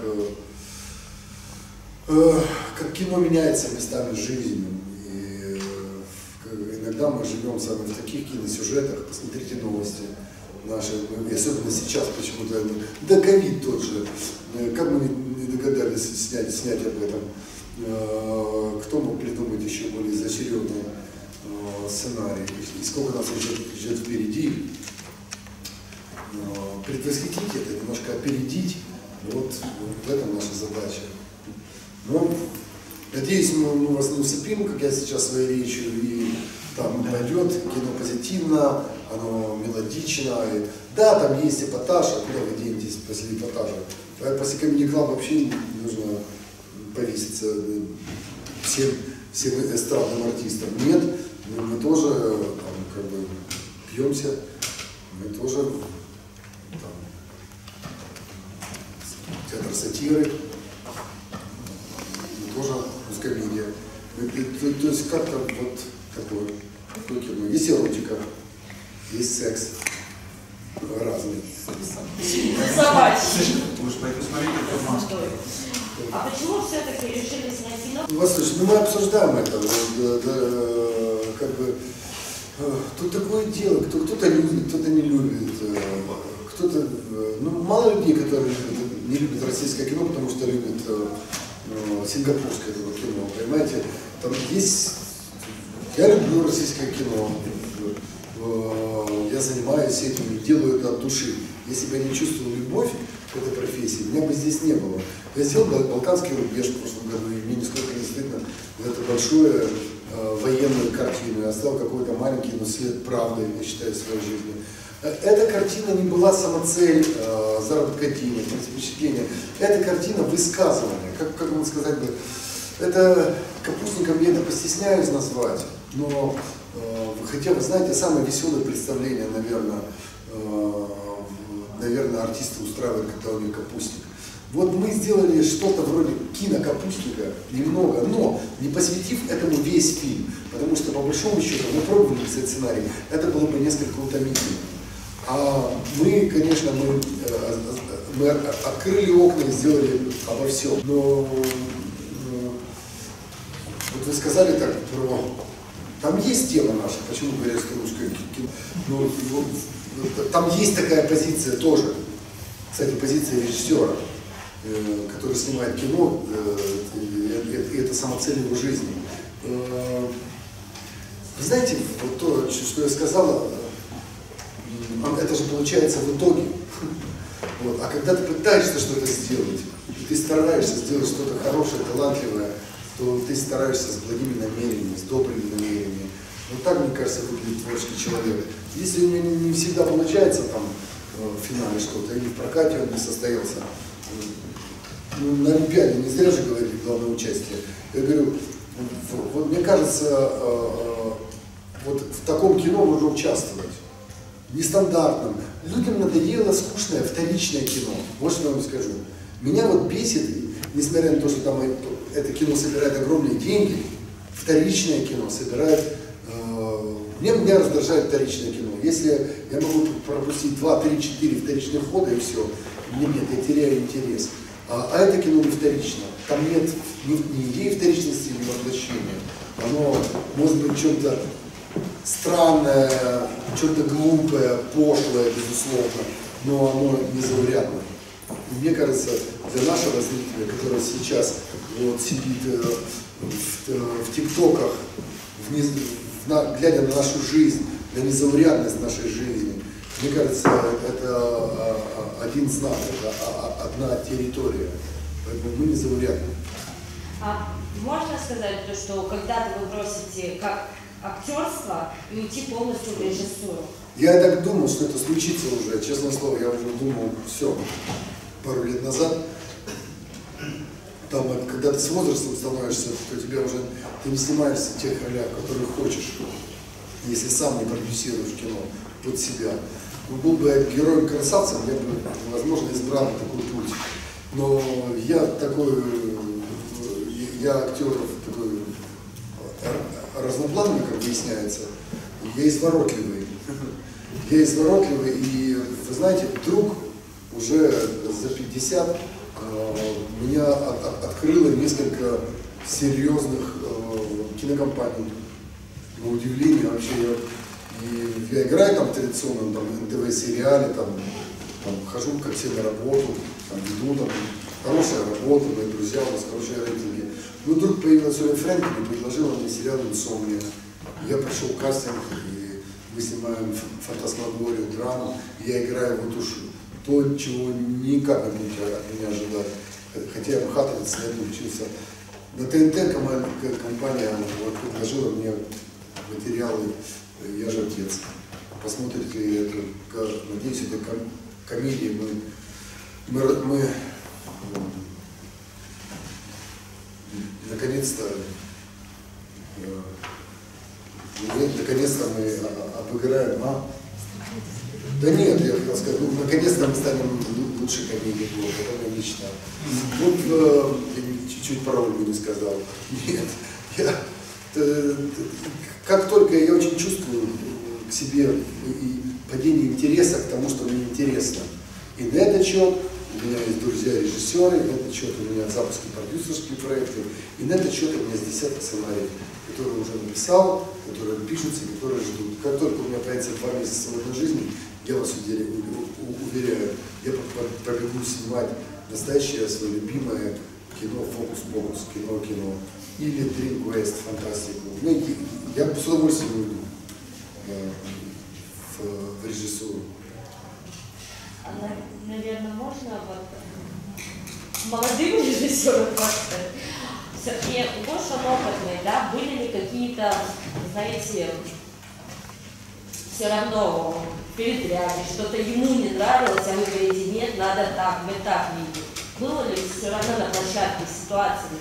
A: э, как кино меняется местами жизнью. И э, иногда мы живем сами в таких киносюжетах, посмотрите новости наши, и особенно сейчас почему-то, да ковид тот же, как мы не догадались снять, снять об этом. Кто мог придумать еще более изощренный сценарий, и сколько нас ждет, ждет впереди. Предвосхитить это, немножко опередить, вот, вот это наша задача. Но, надеюсь, мы, мы вас не усыпим, как я сейчас своей речью, и там пойдет кино позитивно, оно мелодично. И, да, там есть эпатаж, а куда вы денетесь после эпатажа? После Comedy Club вообще нужно повеситься всем, всем эстрадным артистам. Нет, мы, мы тоже там, как бы, пьемся, мы тоже там, триллеры, тоже мускомедия. То, то есть как-то вот такое, такое кино. Есть эротика, есть секс разный.
G: Собачий.
E: Лучше пойти смотреть, это маска.
G: А почему все-таки решили снять кино?
A: Послушай, ну мы обсуждаем это, вот, да, да, как бы, э, тут такое дело, кто, кто-то любит, кто-то не любит, э, кто-то, э, ну мало людей, которые любят, не любят российское кино, потому что любят э, э, сингапурское кино, понимаете, там есть, я люблю российское кино, э, я занимаюсь этим, делаю это от души, если бы я не чувствовал любовь к этой профессии, меня бы здесь не было. Я сделал «Балканский рубеж» в прошлом году, и мне нисколько не стыдно за эту большую э, военную картину. Я оставил какой-то маленький, но след правды, я считаю, в своей жизни. Эта картина не была самоцель э, заработка денег, впечатления. Эта картина высказывания. Как, как вам сказать бы, это капустником я это постесняюсь назвать, но э, хотя, вы знаете, самое веселое представление, наверное, э, наверное, артисты устраивают, когда у них капустник. Вот мы сделали что-то вроде кинокапустника, немного, но не посвятив этому весь фильм, потому что по большому счету мы пробовали писать сценарий, это было бы несколько утомительно. А мы, конечно, мы, мы открыли окна и сделали обо всем. Но вот вы сказали так про... Там есть тема наша, почему говорят, что русское кино. Но, там есть такая позиция тоже, кстати, позиция режиссера, который снимает кино, и это самоцель его жизни. Вы знаете, вот то, что я сказала, это же получается в итоге. Вот. А когда ты пытаешься что-то сделать, и ты стараешься сделать что-то хорошее, талантливое, то ты стараешься с благими намерениями, с добрыми намерениями. Вот так, мне кажется, выглядит творческий человек. Если у него не всегда получается там в финале что-то, или в прокате он не состоялся, ну, на Олимпиаде не зря же говорили главное участие. Я говорю, вот мне кажется, вот в таком кино нужно участвовать. Нестандартном. Людям надоело скучное вторичное кино. Вот что я вам скажу. Меня вот бесит, несмотря на то, что там это кино собирает огромные деньги, вторичное кино собирает... Э, мне, меня раздражает вторичное кино. Если я могу пропустить два, три, четыре вторичных хода и все, мне нет, я теряю интерес. А, а это кино не вторично. Там нет ни, ни идеи вторичности, ни воплощения. Оно может быть чем-то странное, что-то глупое, пошлое, безусловно, но оно незаурядно. И мне кажется, для нашего зрителя, который сейчас вот сидит э, в, в тиктоках, в, в, на, глядя на нашу жизнь, на незаурядность нашей жизни, мне кажется, это а, а, один знак, это а, одна территория. Поэтому мы незаурядны.
G: А можно сказать, то, что когда-то вы бросите как актерство и уйти полностью в режиссуру?
A: Я так думал, что это случится уже, честное слово, я уже думал, все, пару лет назад. Там, когда ты с возрастом становишься, то тебя уже, ты не снимаешься в тех ролях, которые хочешь, если сам не продюсируешь кино под себя. Ну, был бы я героем-красавцем, я бы, возможно, избрал такой путь. Но я такой, я актер такой разноплановый, как выясняется, я изворотливый. Я изворотливый, и, вы знаете, вдруг уже за пятьдесят меня открыло несколько серьезных кинокомпаний. На удивление вообще я, и я играю там в традиционном там, эн тэ вэ-сериале, там, там хожу как все на работу, там веду, там хорошая работа, мои друзья, у нас хорошие рейтинги. Но вдруг появилась Оля Фрэнкель и предложила мне сериал «Инсомния». Я прошел кастинг, и мы снимаем фантасмагорию, драму, и я играю вот уж то, чего никак от меня ожидать. Хотя я мхатовец снять учился. На тэ эн тэ компания вот, предложила мне материалы «Я же отец». Посмотрите это, надеюсь, это ком комедия. Мы, мы, мы наконец-то наконец-то мы обыграем, а? Да нет, я хотел сказать, ну, наконец-то мы станем лучше комедией, потом я лично. Вот э, чуть-чуть про Ольгу не сказал. Нет, я, э, как только я очень чувствую к себе и падение интереса к тому, что мне интересно. И на этот счет у меня есть друзья-режиссеры, на этот счет у меня запуски продюсерские проекты, и на этот счет у меня с десяток сценариев, которые уже написал, которые пишутся, которые ждут. Как только у меня появится два месяца свободной жизни, я вас уверяю, уверяю я побегу снимать настоящее свое любимое кино «Фокус-покус», кино-кино, или «Dream Quest», фантастику. Ну, я с удовольствием уйду в, в режиссуру.
G: А, наверное, можно вот молодым режиссерам как-то. Сергей, больше опытный, да? Были ли какие-то, знаете, все равно передряги, что-то ему не нравилось, а вы говорите, нет, надо так, мы так видим. Было ли все равно на площадке ситуации?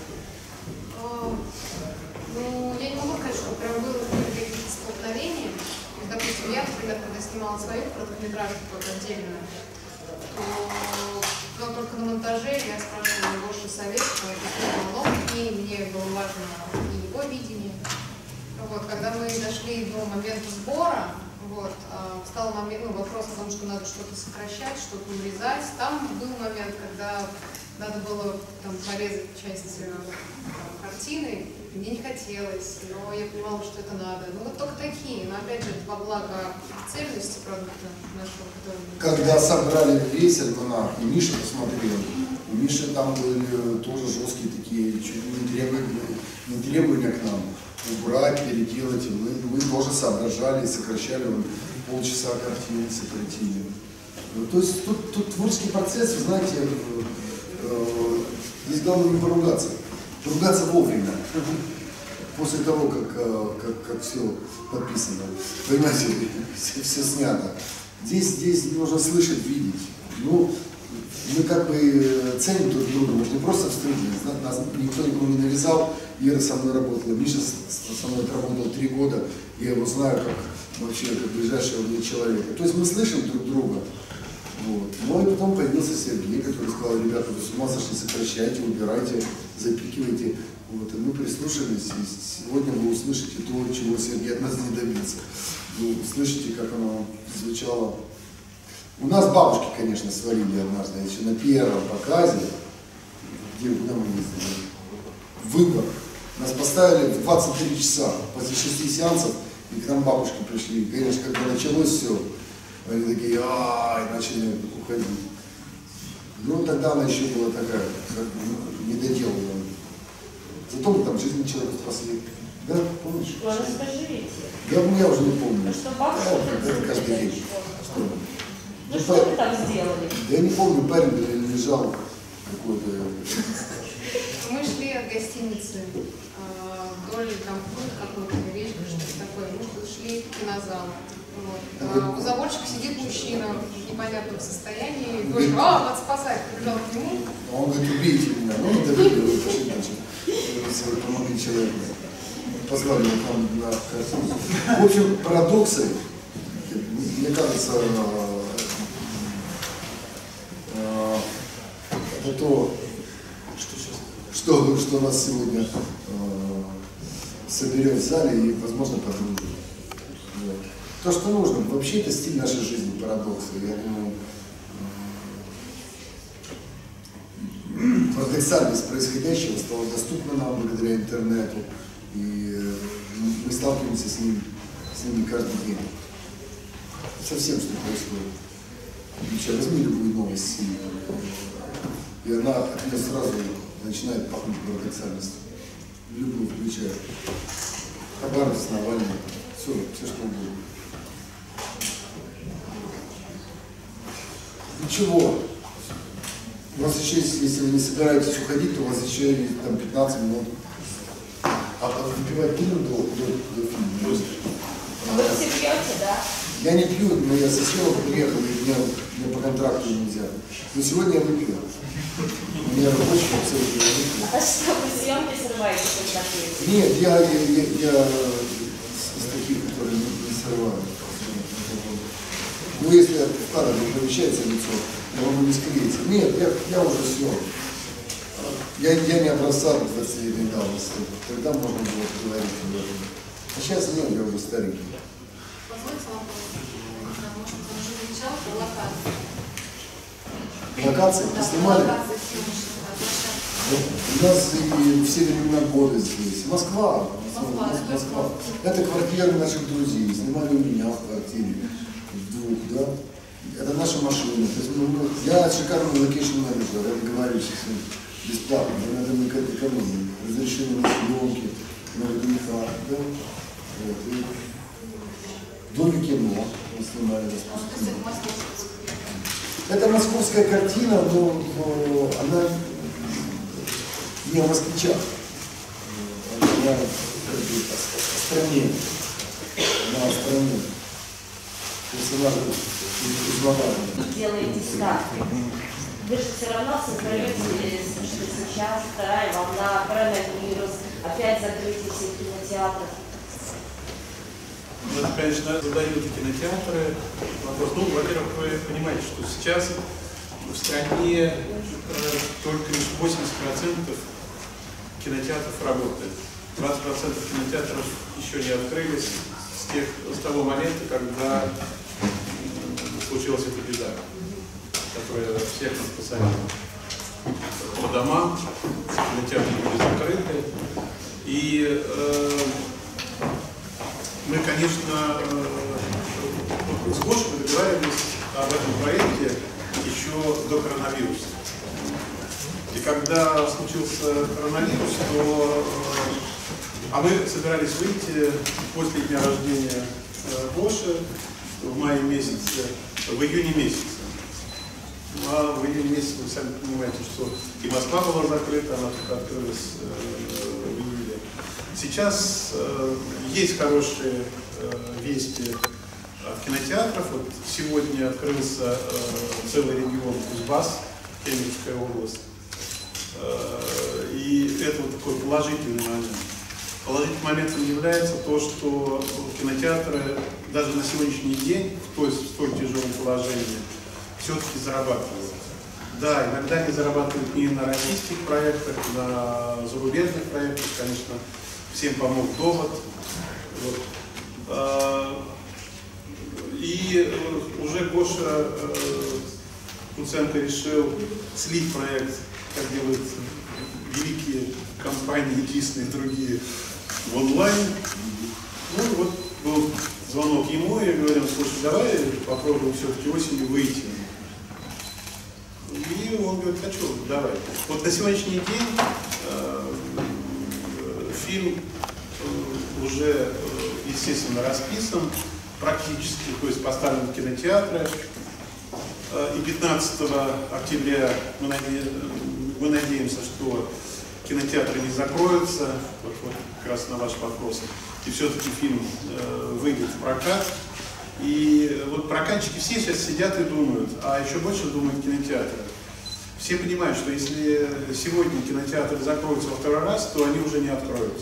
C: Ну, я не могу сказать, что прям было какие-то столкновения. Допустим, я, например, когда снимала свою короткометражку отдельно, то но только на монтаже я спрашивала его больше совет, какие ломки, мне было важно и его видение. Вот, когда мы дошли до момента сбора, вот, встал момент, ну, вопрос о том, что надо что-то сокращать, что-то урезать. Там был момент, когда надо было там, порезать часть там, картины, мне не хотелось, но я понимала, что это надо. Ну вот только такие, но опять же, во благо цельности продукта нашего, который...
A: Когда собрали весь альманах, и Миша посмотрел, у Миши там были тоже жесткие такие не требования, не требования к нам. Убрать, переделать, мы, мы тоже соображали, сокращали он, полчаса картины сократили. То есть тут, тут творческий процесс, вы знаете, э, э, здесь главное не поругаться, поругаться вовремя, после того, как, как, как все подписано, понимаете, все, все снято. Здесь, здесь нужно слышать, видеть. Ну, мы как бы ценим друг друга, мы же не просто встретились, нас никто никому не навязал. Ира со мной работала, Миша со мной отработал три года, я его знаю как вообще как ближайшего мне человека. То есть мы слышим друг друга. Вот. Ну и потом появился Сергей, который сказал, ребята, вы с ума сошли, сокращайте, убирайте, запикивайте. Вот. И мы прислушались, и сегодня вы услышите то, чего Сергей от нас не добился. Вы услышите, как оно звучало. У нас бабушки, конечно, сварили однажды, еще на первом показе, где куда мы ездили. Выбор. Нас поставили в двадцать три часа после шести сеансов, и к нам бабушки пришли. И, конечно, когда началось все, они такие, ай, начали уходить. Ну, тогда она еще была такая, как бы, недоделанная. Зато мы там жизнь человека спасли. Да, помнишь?
G: Ну, расскажите.
A: Да, ну, я уже не помню.
G: Ну, что бабушка
A: да, это каждый день. Что?
G: Ну,
A: Ну,
G: что вы там сделали?
A: Да я не помню, парень лежал какой-то.
C: Мы шли от гостиницы вдоль там какой-то речки, что-то такое. Мы шли в кинозал. Вот. А у заборчика сидит мужчина в непонятном состоянии. И говорит, а, надо спасать. Побежал к нему.
A: А он говорит, убейте меня. Ну, это видео, пошли дальше. Помогли человеку. Позвали его там на картину. В общем, парадоксы, мне кажется, это то, что, что нас сегодня э, соберет в зале и, возможно, подружит. Вот. То, что нужно. Вообще, это стиль нашей жизни, парадоксы. Я думаю, э, парадоксальность происходящего стала доступна нам благодаря интернету. И э, мы сталкиваемся с ним, с ними каждый день. Со всем, что происходит. Сейчас возьми любую новость, и она от нее сразу начинает пахнуть парадоксальностью. Любую включая. Хабаровск, Навальный, все, все что угодно. Ничего. У вас еще есть, если вы не собираетесь уходить, то у вас еще есть там пятнадцать минут. А выпивать будем до, до, до фильма?
G: Вы все пьете, да?
A: Я не пью, но я со съемок приехал, и мне, мне по контракту нельзя. Но сегодня я выпью. У меня рабочий, абсолютно я выпью.
G: А что, вы съемки срываете, когда пьете?
A: Нет, я, я, я, я из таких, которые не, не срывают. Ну, если в кадр не помещается лицо, я могу не склеиться. Нет, я, я уже все. Я, я не образца двадцатилетней давности. Тогда можно было говорить об этом. А сейчас нет, я уже старенький.
H: Позвольте вопрос. Может, он уже замечал по локации?
A: Локации?
H: Да,
A: Снимали?
H: локации съемочных.
A: У нас и все времена года здесь. Москва.
H: Москва.
A: Москва. Это квартиры наших друзей. Снимали у меня в квартире. В двух, да. Это наша машина. То есть, ну, я шикарный локейшн менеджер, я говорю сейчас бесплатно, мне надо не экономить. Разрешение на съемки, на ВДНХ, да. Вот. И в доме кино мы снимали на спуске. Это московская картина, но, но она не о москвичах, она о стране, она о стране. Персонажи узнаваемые.
G: Делаете ставки. Вы же все равно создаете, что сейчас вторая волна, коронавирус, опять закрытие всех кинотеатров.
E: Это, конечно, задают кинотеатры вопрос. Ну, во-первых, вы понимаете, что сейчас в стране только лишь восемьдесят процентов кинотеатров работает. двадцать процентов кинотеатров еще не открылись с, тех, с того момента, когда случилась эта беда, которая всех нас посадила по домам, кинотеатры были закрыты. И э, мы, конечно, э, с Гошей договаривались об этом проекте еще до коронавируса. И когда случился коронавирус, то э, а мы собирались выйти после дня рождения э, Гоши в мае месяце, в июне месяце. Ну, а в июне месяце вы сами понимаете, что и Москва была закрыта, она только открылась э, в июле. Сейчас э, есть хорошие э, вести от кинотеатров. Вот сегодня открылся э, целый регион Кузбасс, Кемеровская область. Э, и это вот такой положительный момент. Положительным моментом является то, что кинотеатры даже на сегодняшний день в, той, в столь тяжелом положении все-таки зарабатывают. Да, иногда они зарабатывают не на российских проектах, на зарубежных проектах, конечно, всем помог довод. Вот. И уже Гоша Куценко решил слить проект, как делают великие компании, Disney и другие, в онлайн. Ну вот был звонок ему, и говорим, слушай, давай попробуем все-таки осенью выйти. И он говорит, а что, давай. Вот на сегодняшний день э, фильм э, уже, э, естественно, расписан практически, то есть поставлен в кинотеатры. Э, и пятнадцатого октября мы, наде... мы надеемся, что кинотеатры не закроются, вот, вот как раз на ваш вопрос, и все-таки фильм э, выйдет в прокат. И вот прокатчики все сейчас сидят и думают, а еще больше думают кинотеатры. Все понимают, что если сегодня кинотеатры закроются во второй раз, то они уже не откроются.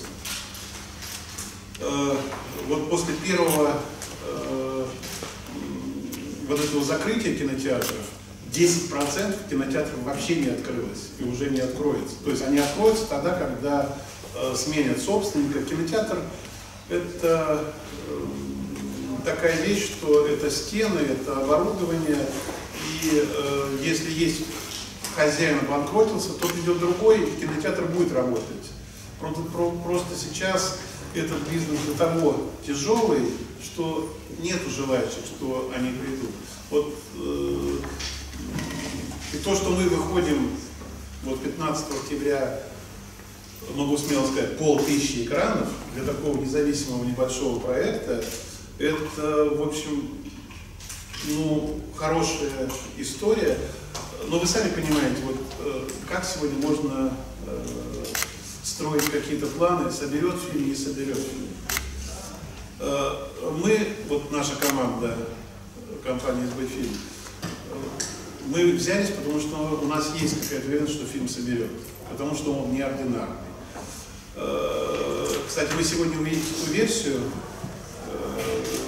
E: Э, вот после первого э, вот этого закрытия кинотеатров десять процентов кинотеатров вообще не открылось и уже не откроется. То есть они откроются тогда, когда э, сменят собственника. Кинотеатр — это э, такая вещь, что это стены, это оборудование, и э, если есть хозяин обанкротился, то придет другой, и кинотеатр будет работать. Просто, просто сейчас этот бизнес до того тяжелый, что нету желающих, что они придут. Вот, э, и то, что мы выходим вот пятнадцатого октября, могу смело сказать, полтысячи экранов для такого независимого небольшого проекта, это, в общем, ну, хорошая история. Но вы сами понимаете, вот э, как сегодня можно э, строить какие-то планы, соберет фильм, не соберет фильм. Э, мы, вот наша команда, компания эс бэ фильм, э, мы взялись, потому что у нас есть какая-то уверенность, что фильм соберет, потому что он неординарный. Э, кстати, вы сегодня увидите ту версию, э,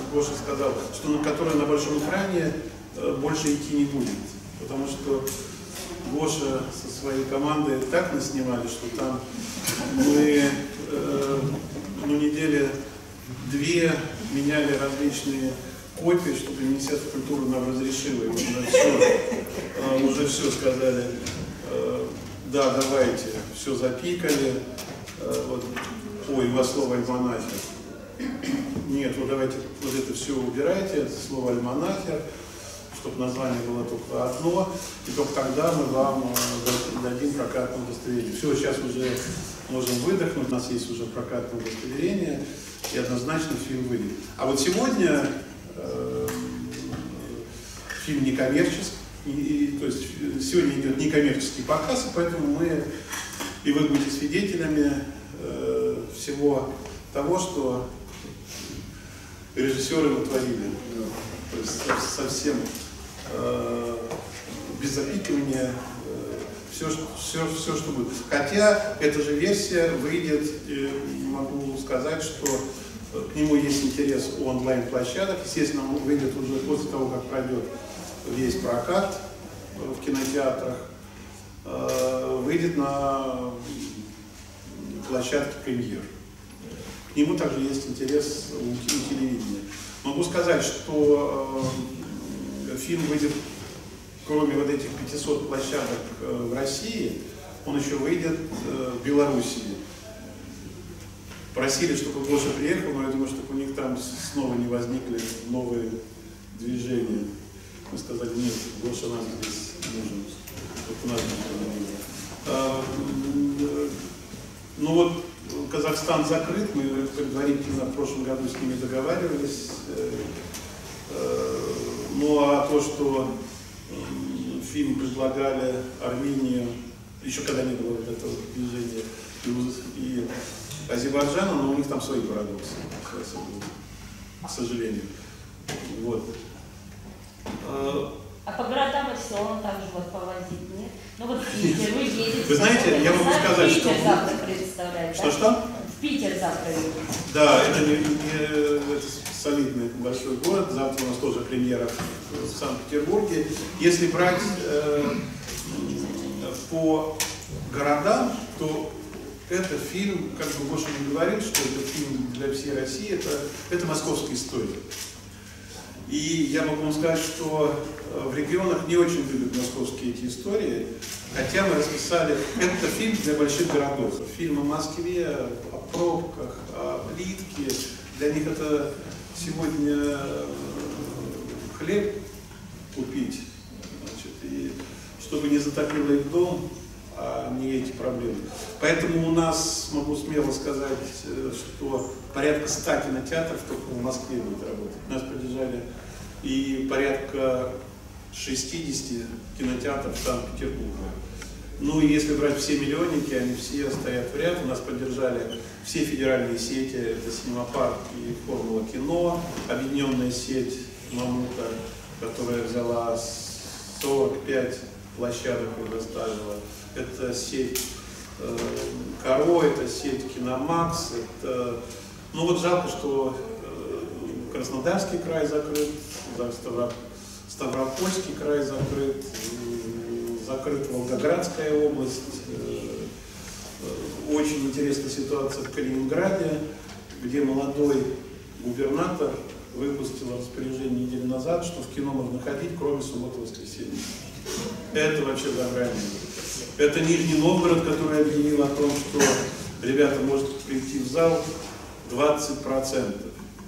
E: Гоша сказал, что на которое на большом экране больше идти не будет. Потому что Гоша со своей командой так наснимали, что там мы э, ну, недели две меняли различные копии, чтобы Министерство культуры нам разрешило. И уже все, э, уже все сказали, э, да, давайте, все запикали. Э, вот, ой, у вас слово «альманахер». Нет, вот давайте вот это все убирайте, это слово «альманахер», чтобы название было только одно, и только тогда мы вам дадим прокатное удостоверение. Все, сейчас уже можем выдохнуть, у нас есть уже прокатное удостоверение, и однозначно фильм выйдет. А вот сегодня э, фильм некоммерческий, и, и, то есть сегодня идет некоммерческий показ, и поэтому мы, и вы будете свидетелями э, всего того, что режиссеры натворили. То есть совсем э, без запикивания, э, все, все, все, что будет. Хотя эта же версия выйдет, э, могу сказать, что к нему есть интерес у онлайн-площадок. Естественно, он выйдет уже после того, как пройдет весь прокат в кинотеатрах, э, выйдет на площадке премьер. К нему также есть интерес у телевидения. Могу сказать, что э, фильм выйдет, кроме вот этих пятисот площадок э, в России, он еще выйдет э, в Белоруссии. Просили, чтобы Гоша приехал, но я думаю, чтобы у них там снова не возникли новые движения. Мы сказали, нет, Гоша нас здесь нужен. Вот у нас а, ну вот, Казахстан закрыт, мы предварительно в прошлом году с ними договаривались. Ну а то, что фильм предлагали Армению, еще когда не было вот этого движения, и Азербайджана, но у них там свои парадоксы, к сожалению. Вот.
G: А по городам и селам также вот повозить, нет? Ну вот в Питер вы едете.
E: Вы знаете, я могу сказать, что...
G: Питер завтра представляет,
E: Что, что?
G: В Питер завтра едете.
E: Да, это, не, не, это солидный большой город. Завтра у нас тоже премьера в Санкт-Петербурге. Если брать э, по городам, то это фильм, как бы Гоша не говорил, что это фильм для всей России, это, это московская история. И я могу вам сказать, что в регионах не очень любят московские эти истории, хотя мы расписали, это фильм для больших городов. Фильм о Москве, о пробках, о плитке. Для них это сегодня хлеб купить, значит, и чтобы не затопило их дом, а не эти проблемы. Поэтому у нас, могу смело сказать, что порядка ста кинотеатров только в Москве будет работать. Нас поддержали и порядка шестидесяти кинотеатров в Санкт-Петербурге. Ну и если брать все миллионники, они все стоят в ряд. У нас поддержали все федеральные сети, это Синемапарк и Формула кино, объединенная сеть Мамута, которая взяла сорок пять площадок и доставила. Это сеть э, Каро, это сеть Киномакс, это... Ну вот жалко, что э, Краснодарский край закрыт, Ставропольский край закрыт, э, закрыта Волгоградская область. Э, э, очень интересная ситуация в Калининграде, где молодой губернатор выпустил распоряжение неделю назад, что в кино можно ходить, кроме субботы и воскресенья. Это вообще за гранью. Это Нижний Новгород, который объявил о том, что ребята могут прийти в зал двадцать процентов.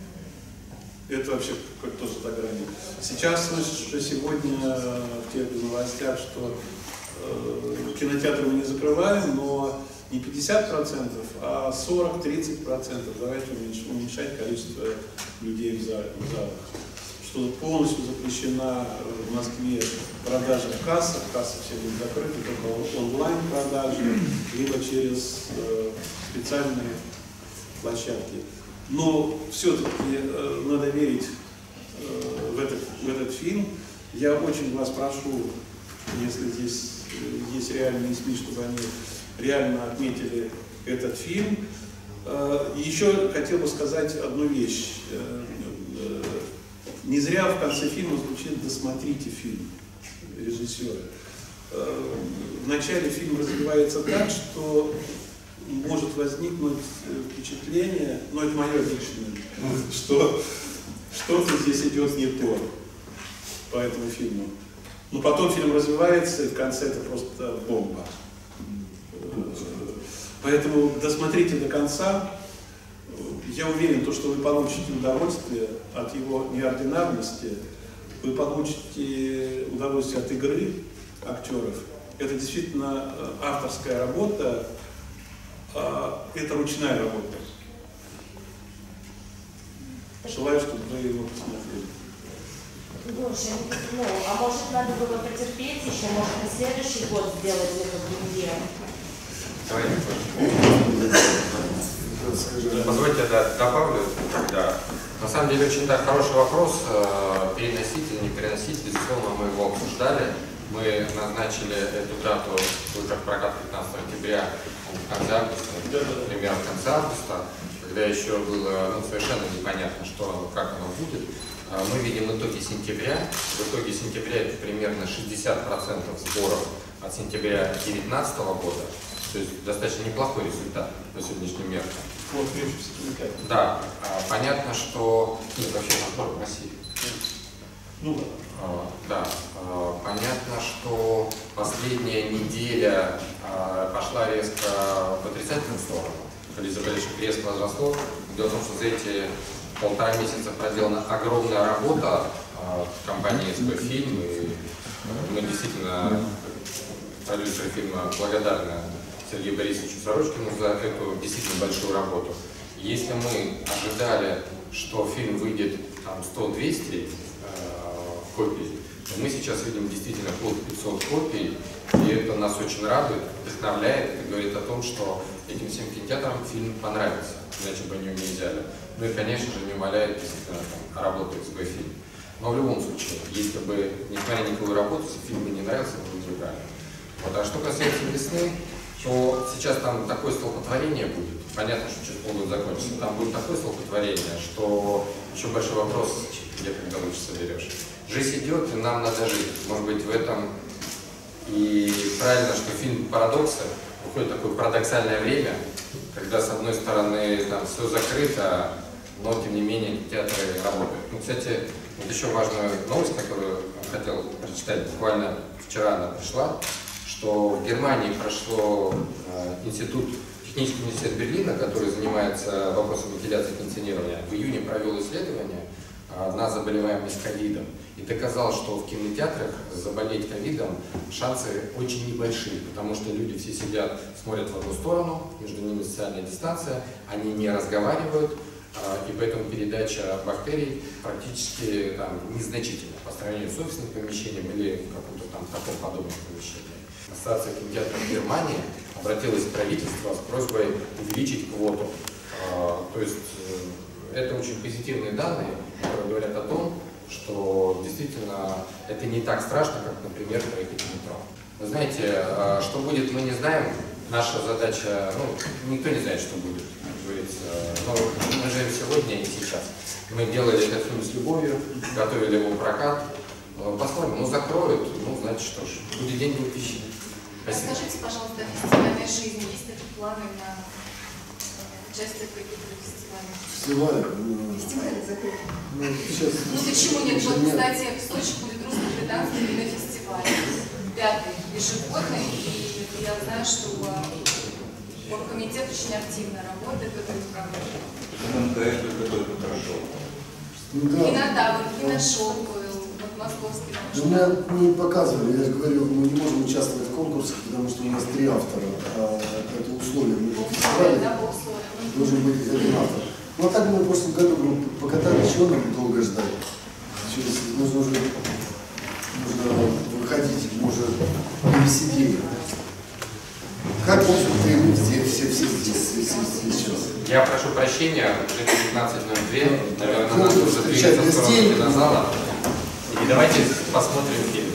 E: Это вообще как тоже за гранью. Сейчас слышу сегодня в тех новостях, что э, кинотеатры мы не закрываем, но не пятьдесят процентов, а сорок-тридцать процентов. Давайте уменьшать количество людей в залах. Что полностью запрещена в Москве продажа в кассах, кассы все будут закрыты, только онлайн-продажи, либо через э, специальные площадки. Но все-таки э, надо верить э, в, этот, в этот фильм. Я очень вас прошу, если здесь э, есть реальные СМИ, чтобы они реально отметили этот фильм. Э, еще хотел бы сказать одну вещь. Э, Не зря в конце фильма звучит «досмотрите фильм» режиссера. В начале фильм развивается так, что может возникнуть впечатление, но это мое личное, что что-то здесь идет не то по этому фильму. Но потом фильм развивается, и в конце это просто бомба. Поэтому досмотрите до конца. Я уверен, то, что вы получите удовольствие от его неординарности, вы получите удовольствие от игры актеров. Это действительно авторская работа, это ручная работа. Желаю, чтобы вы его посмотрели.
G: Гоша, ну, а может надо было потерпеть еще, может на следующий год сделать эту премьеру?
I: Позвольте, да, добавлю. Да. На самом деле очень да, хороший вопрос. Переносить или не переносить, безусловно, мы его обсуждали. Мы назначили эту дату уже в прокат пятнадцатого октября, в конце августа, примерно в конце августа, когда еще было ну, совершенно непонятно, что, как оно будет. Мы видим итоги сентября. В итоге сентября это примерно шестьдесят процентов сборов от сентября две тысячи девятнадцатого года. То есть достаточно неплохой результат по сегодняшним меркам.
E: Вот, все
I: да, понятно, что... Нет, вообще набор в России.
E: Ну да.
I: Да, понятно, что последняя неделя пошла резко в отрицательную сторону. Количество заболевших резко возросло. Дело в том, что за эти полтора месяца проделана огромная работа компании СП Фильм, и мы действительно, продюсеры фильма, благодарны Сергею Борисовичу Сорочкину за эту действительно большую работу. Если мы ожидали, что фильм выйдет сто-двести э, копий, то мы сейчас видим действительно под пятьсот копий, и это нас очень радует, вдохновляет, это говорит о том, что этим всем кинотеатрам фильм понравится, иначе бы они его не взяли. Ну и, конечно же, не умаляет действительно там, работу СП Фильм. Но в любом случае, если бы, несмотря на никакую работу, если фильм бы не нравился, мы бы не брали. Вот. А что касается «Весны», то сейчас там такое столпотворение будет. Понятно, что через полгода закончится. Там будет такое столпотворение, что еще большой вопрос, где когда лучше соберешь. Жизнь идет, и нам надо жить. Может быть, в этом и правильно, что фильм «Парадоксы» выходит такое парадоксальное время, когда, с одной стороны, там все закрыто, но, тем не менее, театры работают. Ну, кстати, вот еще важная новость, которую хотел прочитать, буквально вчера она пришла, что в Германии прошло э, институт, технический университет Берлина, который занимается вопросом вентиляции и кондиционирования, в июне провел исследование э, на заболеваемость ковидом и доказал, что в кинотеатрах заболеть ковидом шансы очень небольшие, потому что люди все сидят, смотрят в одну сторону, между ними социальная дистанция, они не разговаривают, э, и поэтому передача бактерий практически там, незначительна по сравнению с офисным помещением или в каком-то там таком подобном помещении. Ассоциация кинотеатров Германии обратилась к правительству с просьбой увеличить квоту. То есть это очень позитивные данные, которые говорят о том, что действительно это не так страшно, как, например, проехать в метро. Вы знаете, что будет, мы не знаем. Наша задача, ну, никто не знает, что будет, как говорится. Но мы живем сегодня и сейчас. Мы делали этот фильм с любовью, готовили его в прокат. Посмотрим, ну закроют, ну, значит, что ж, будет день, будет пищи. Спасибо.
H: Расскажите, пожалуйста, о фестивальной жизни. Есть ли планы на участие в каких-то фестивалях?
A: Фестивали?
H: Фестивали закрыты.
A: Ну, сейчас,
H: ну почему нет? Вот, кстати, в Сочи будет русско-британский кинофестиваль. Пятый, ежегодный. И я знаю, что оргкомитет очень активно работает в этом направлении. Кинотавр, киношоу был.
A: Ну, меня не показывали, я же говорил, мы не можем участвовать в конкурсах, потому что у нас три автора, а это условие мы фестивале, должен быть один автор. Ну а так мы в прошлом году мы покатали, чего нам долго ждать? Через, нужно уже нужно выходить, мы уже пересидели. Как можно приемлять здесь, все, все здесь, все, все сейчас?
I: Я прошу прощения, уже девятнадцать ноль два, наверное, надо уже двигаться в сторону кинозала. И давайте посмотрим фильм.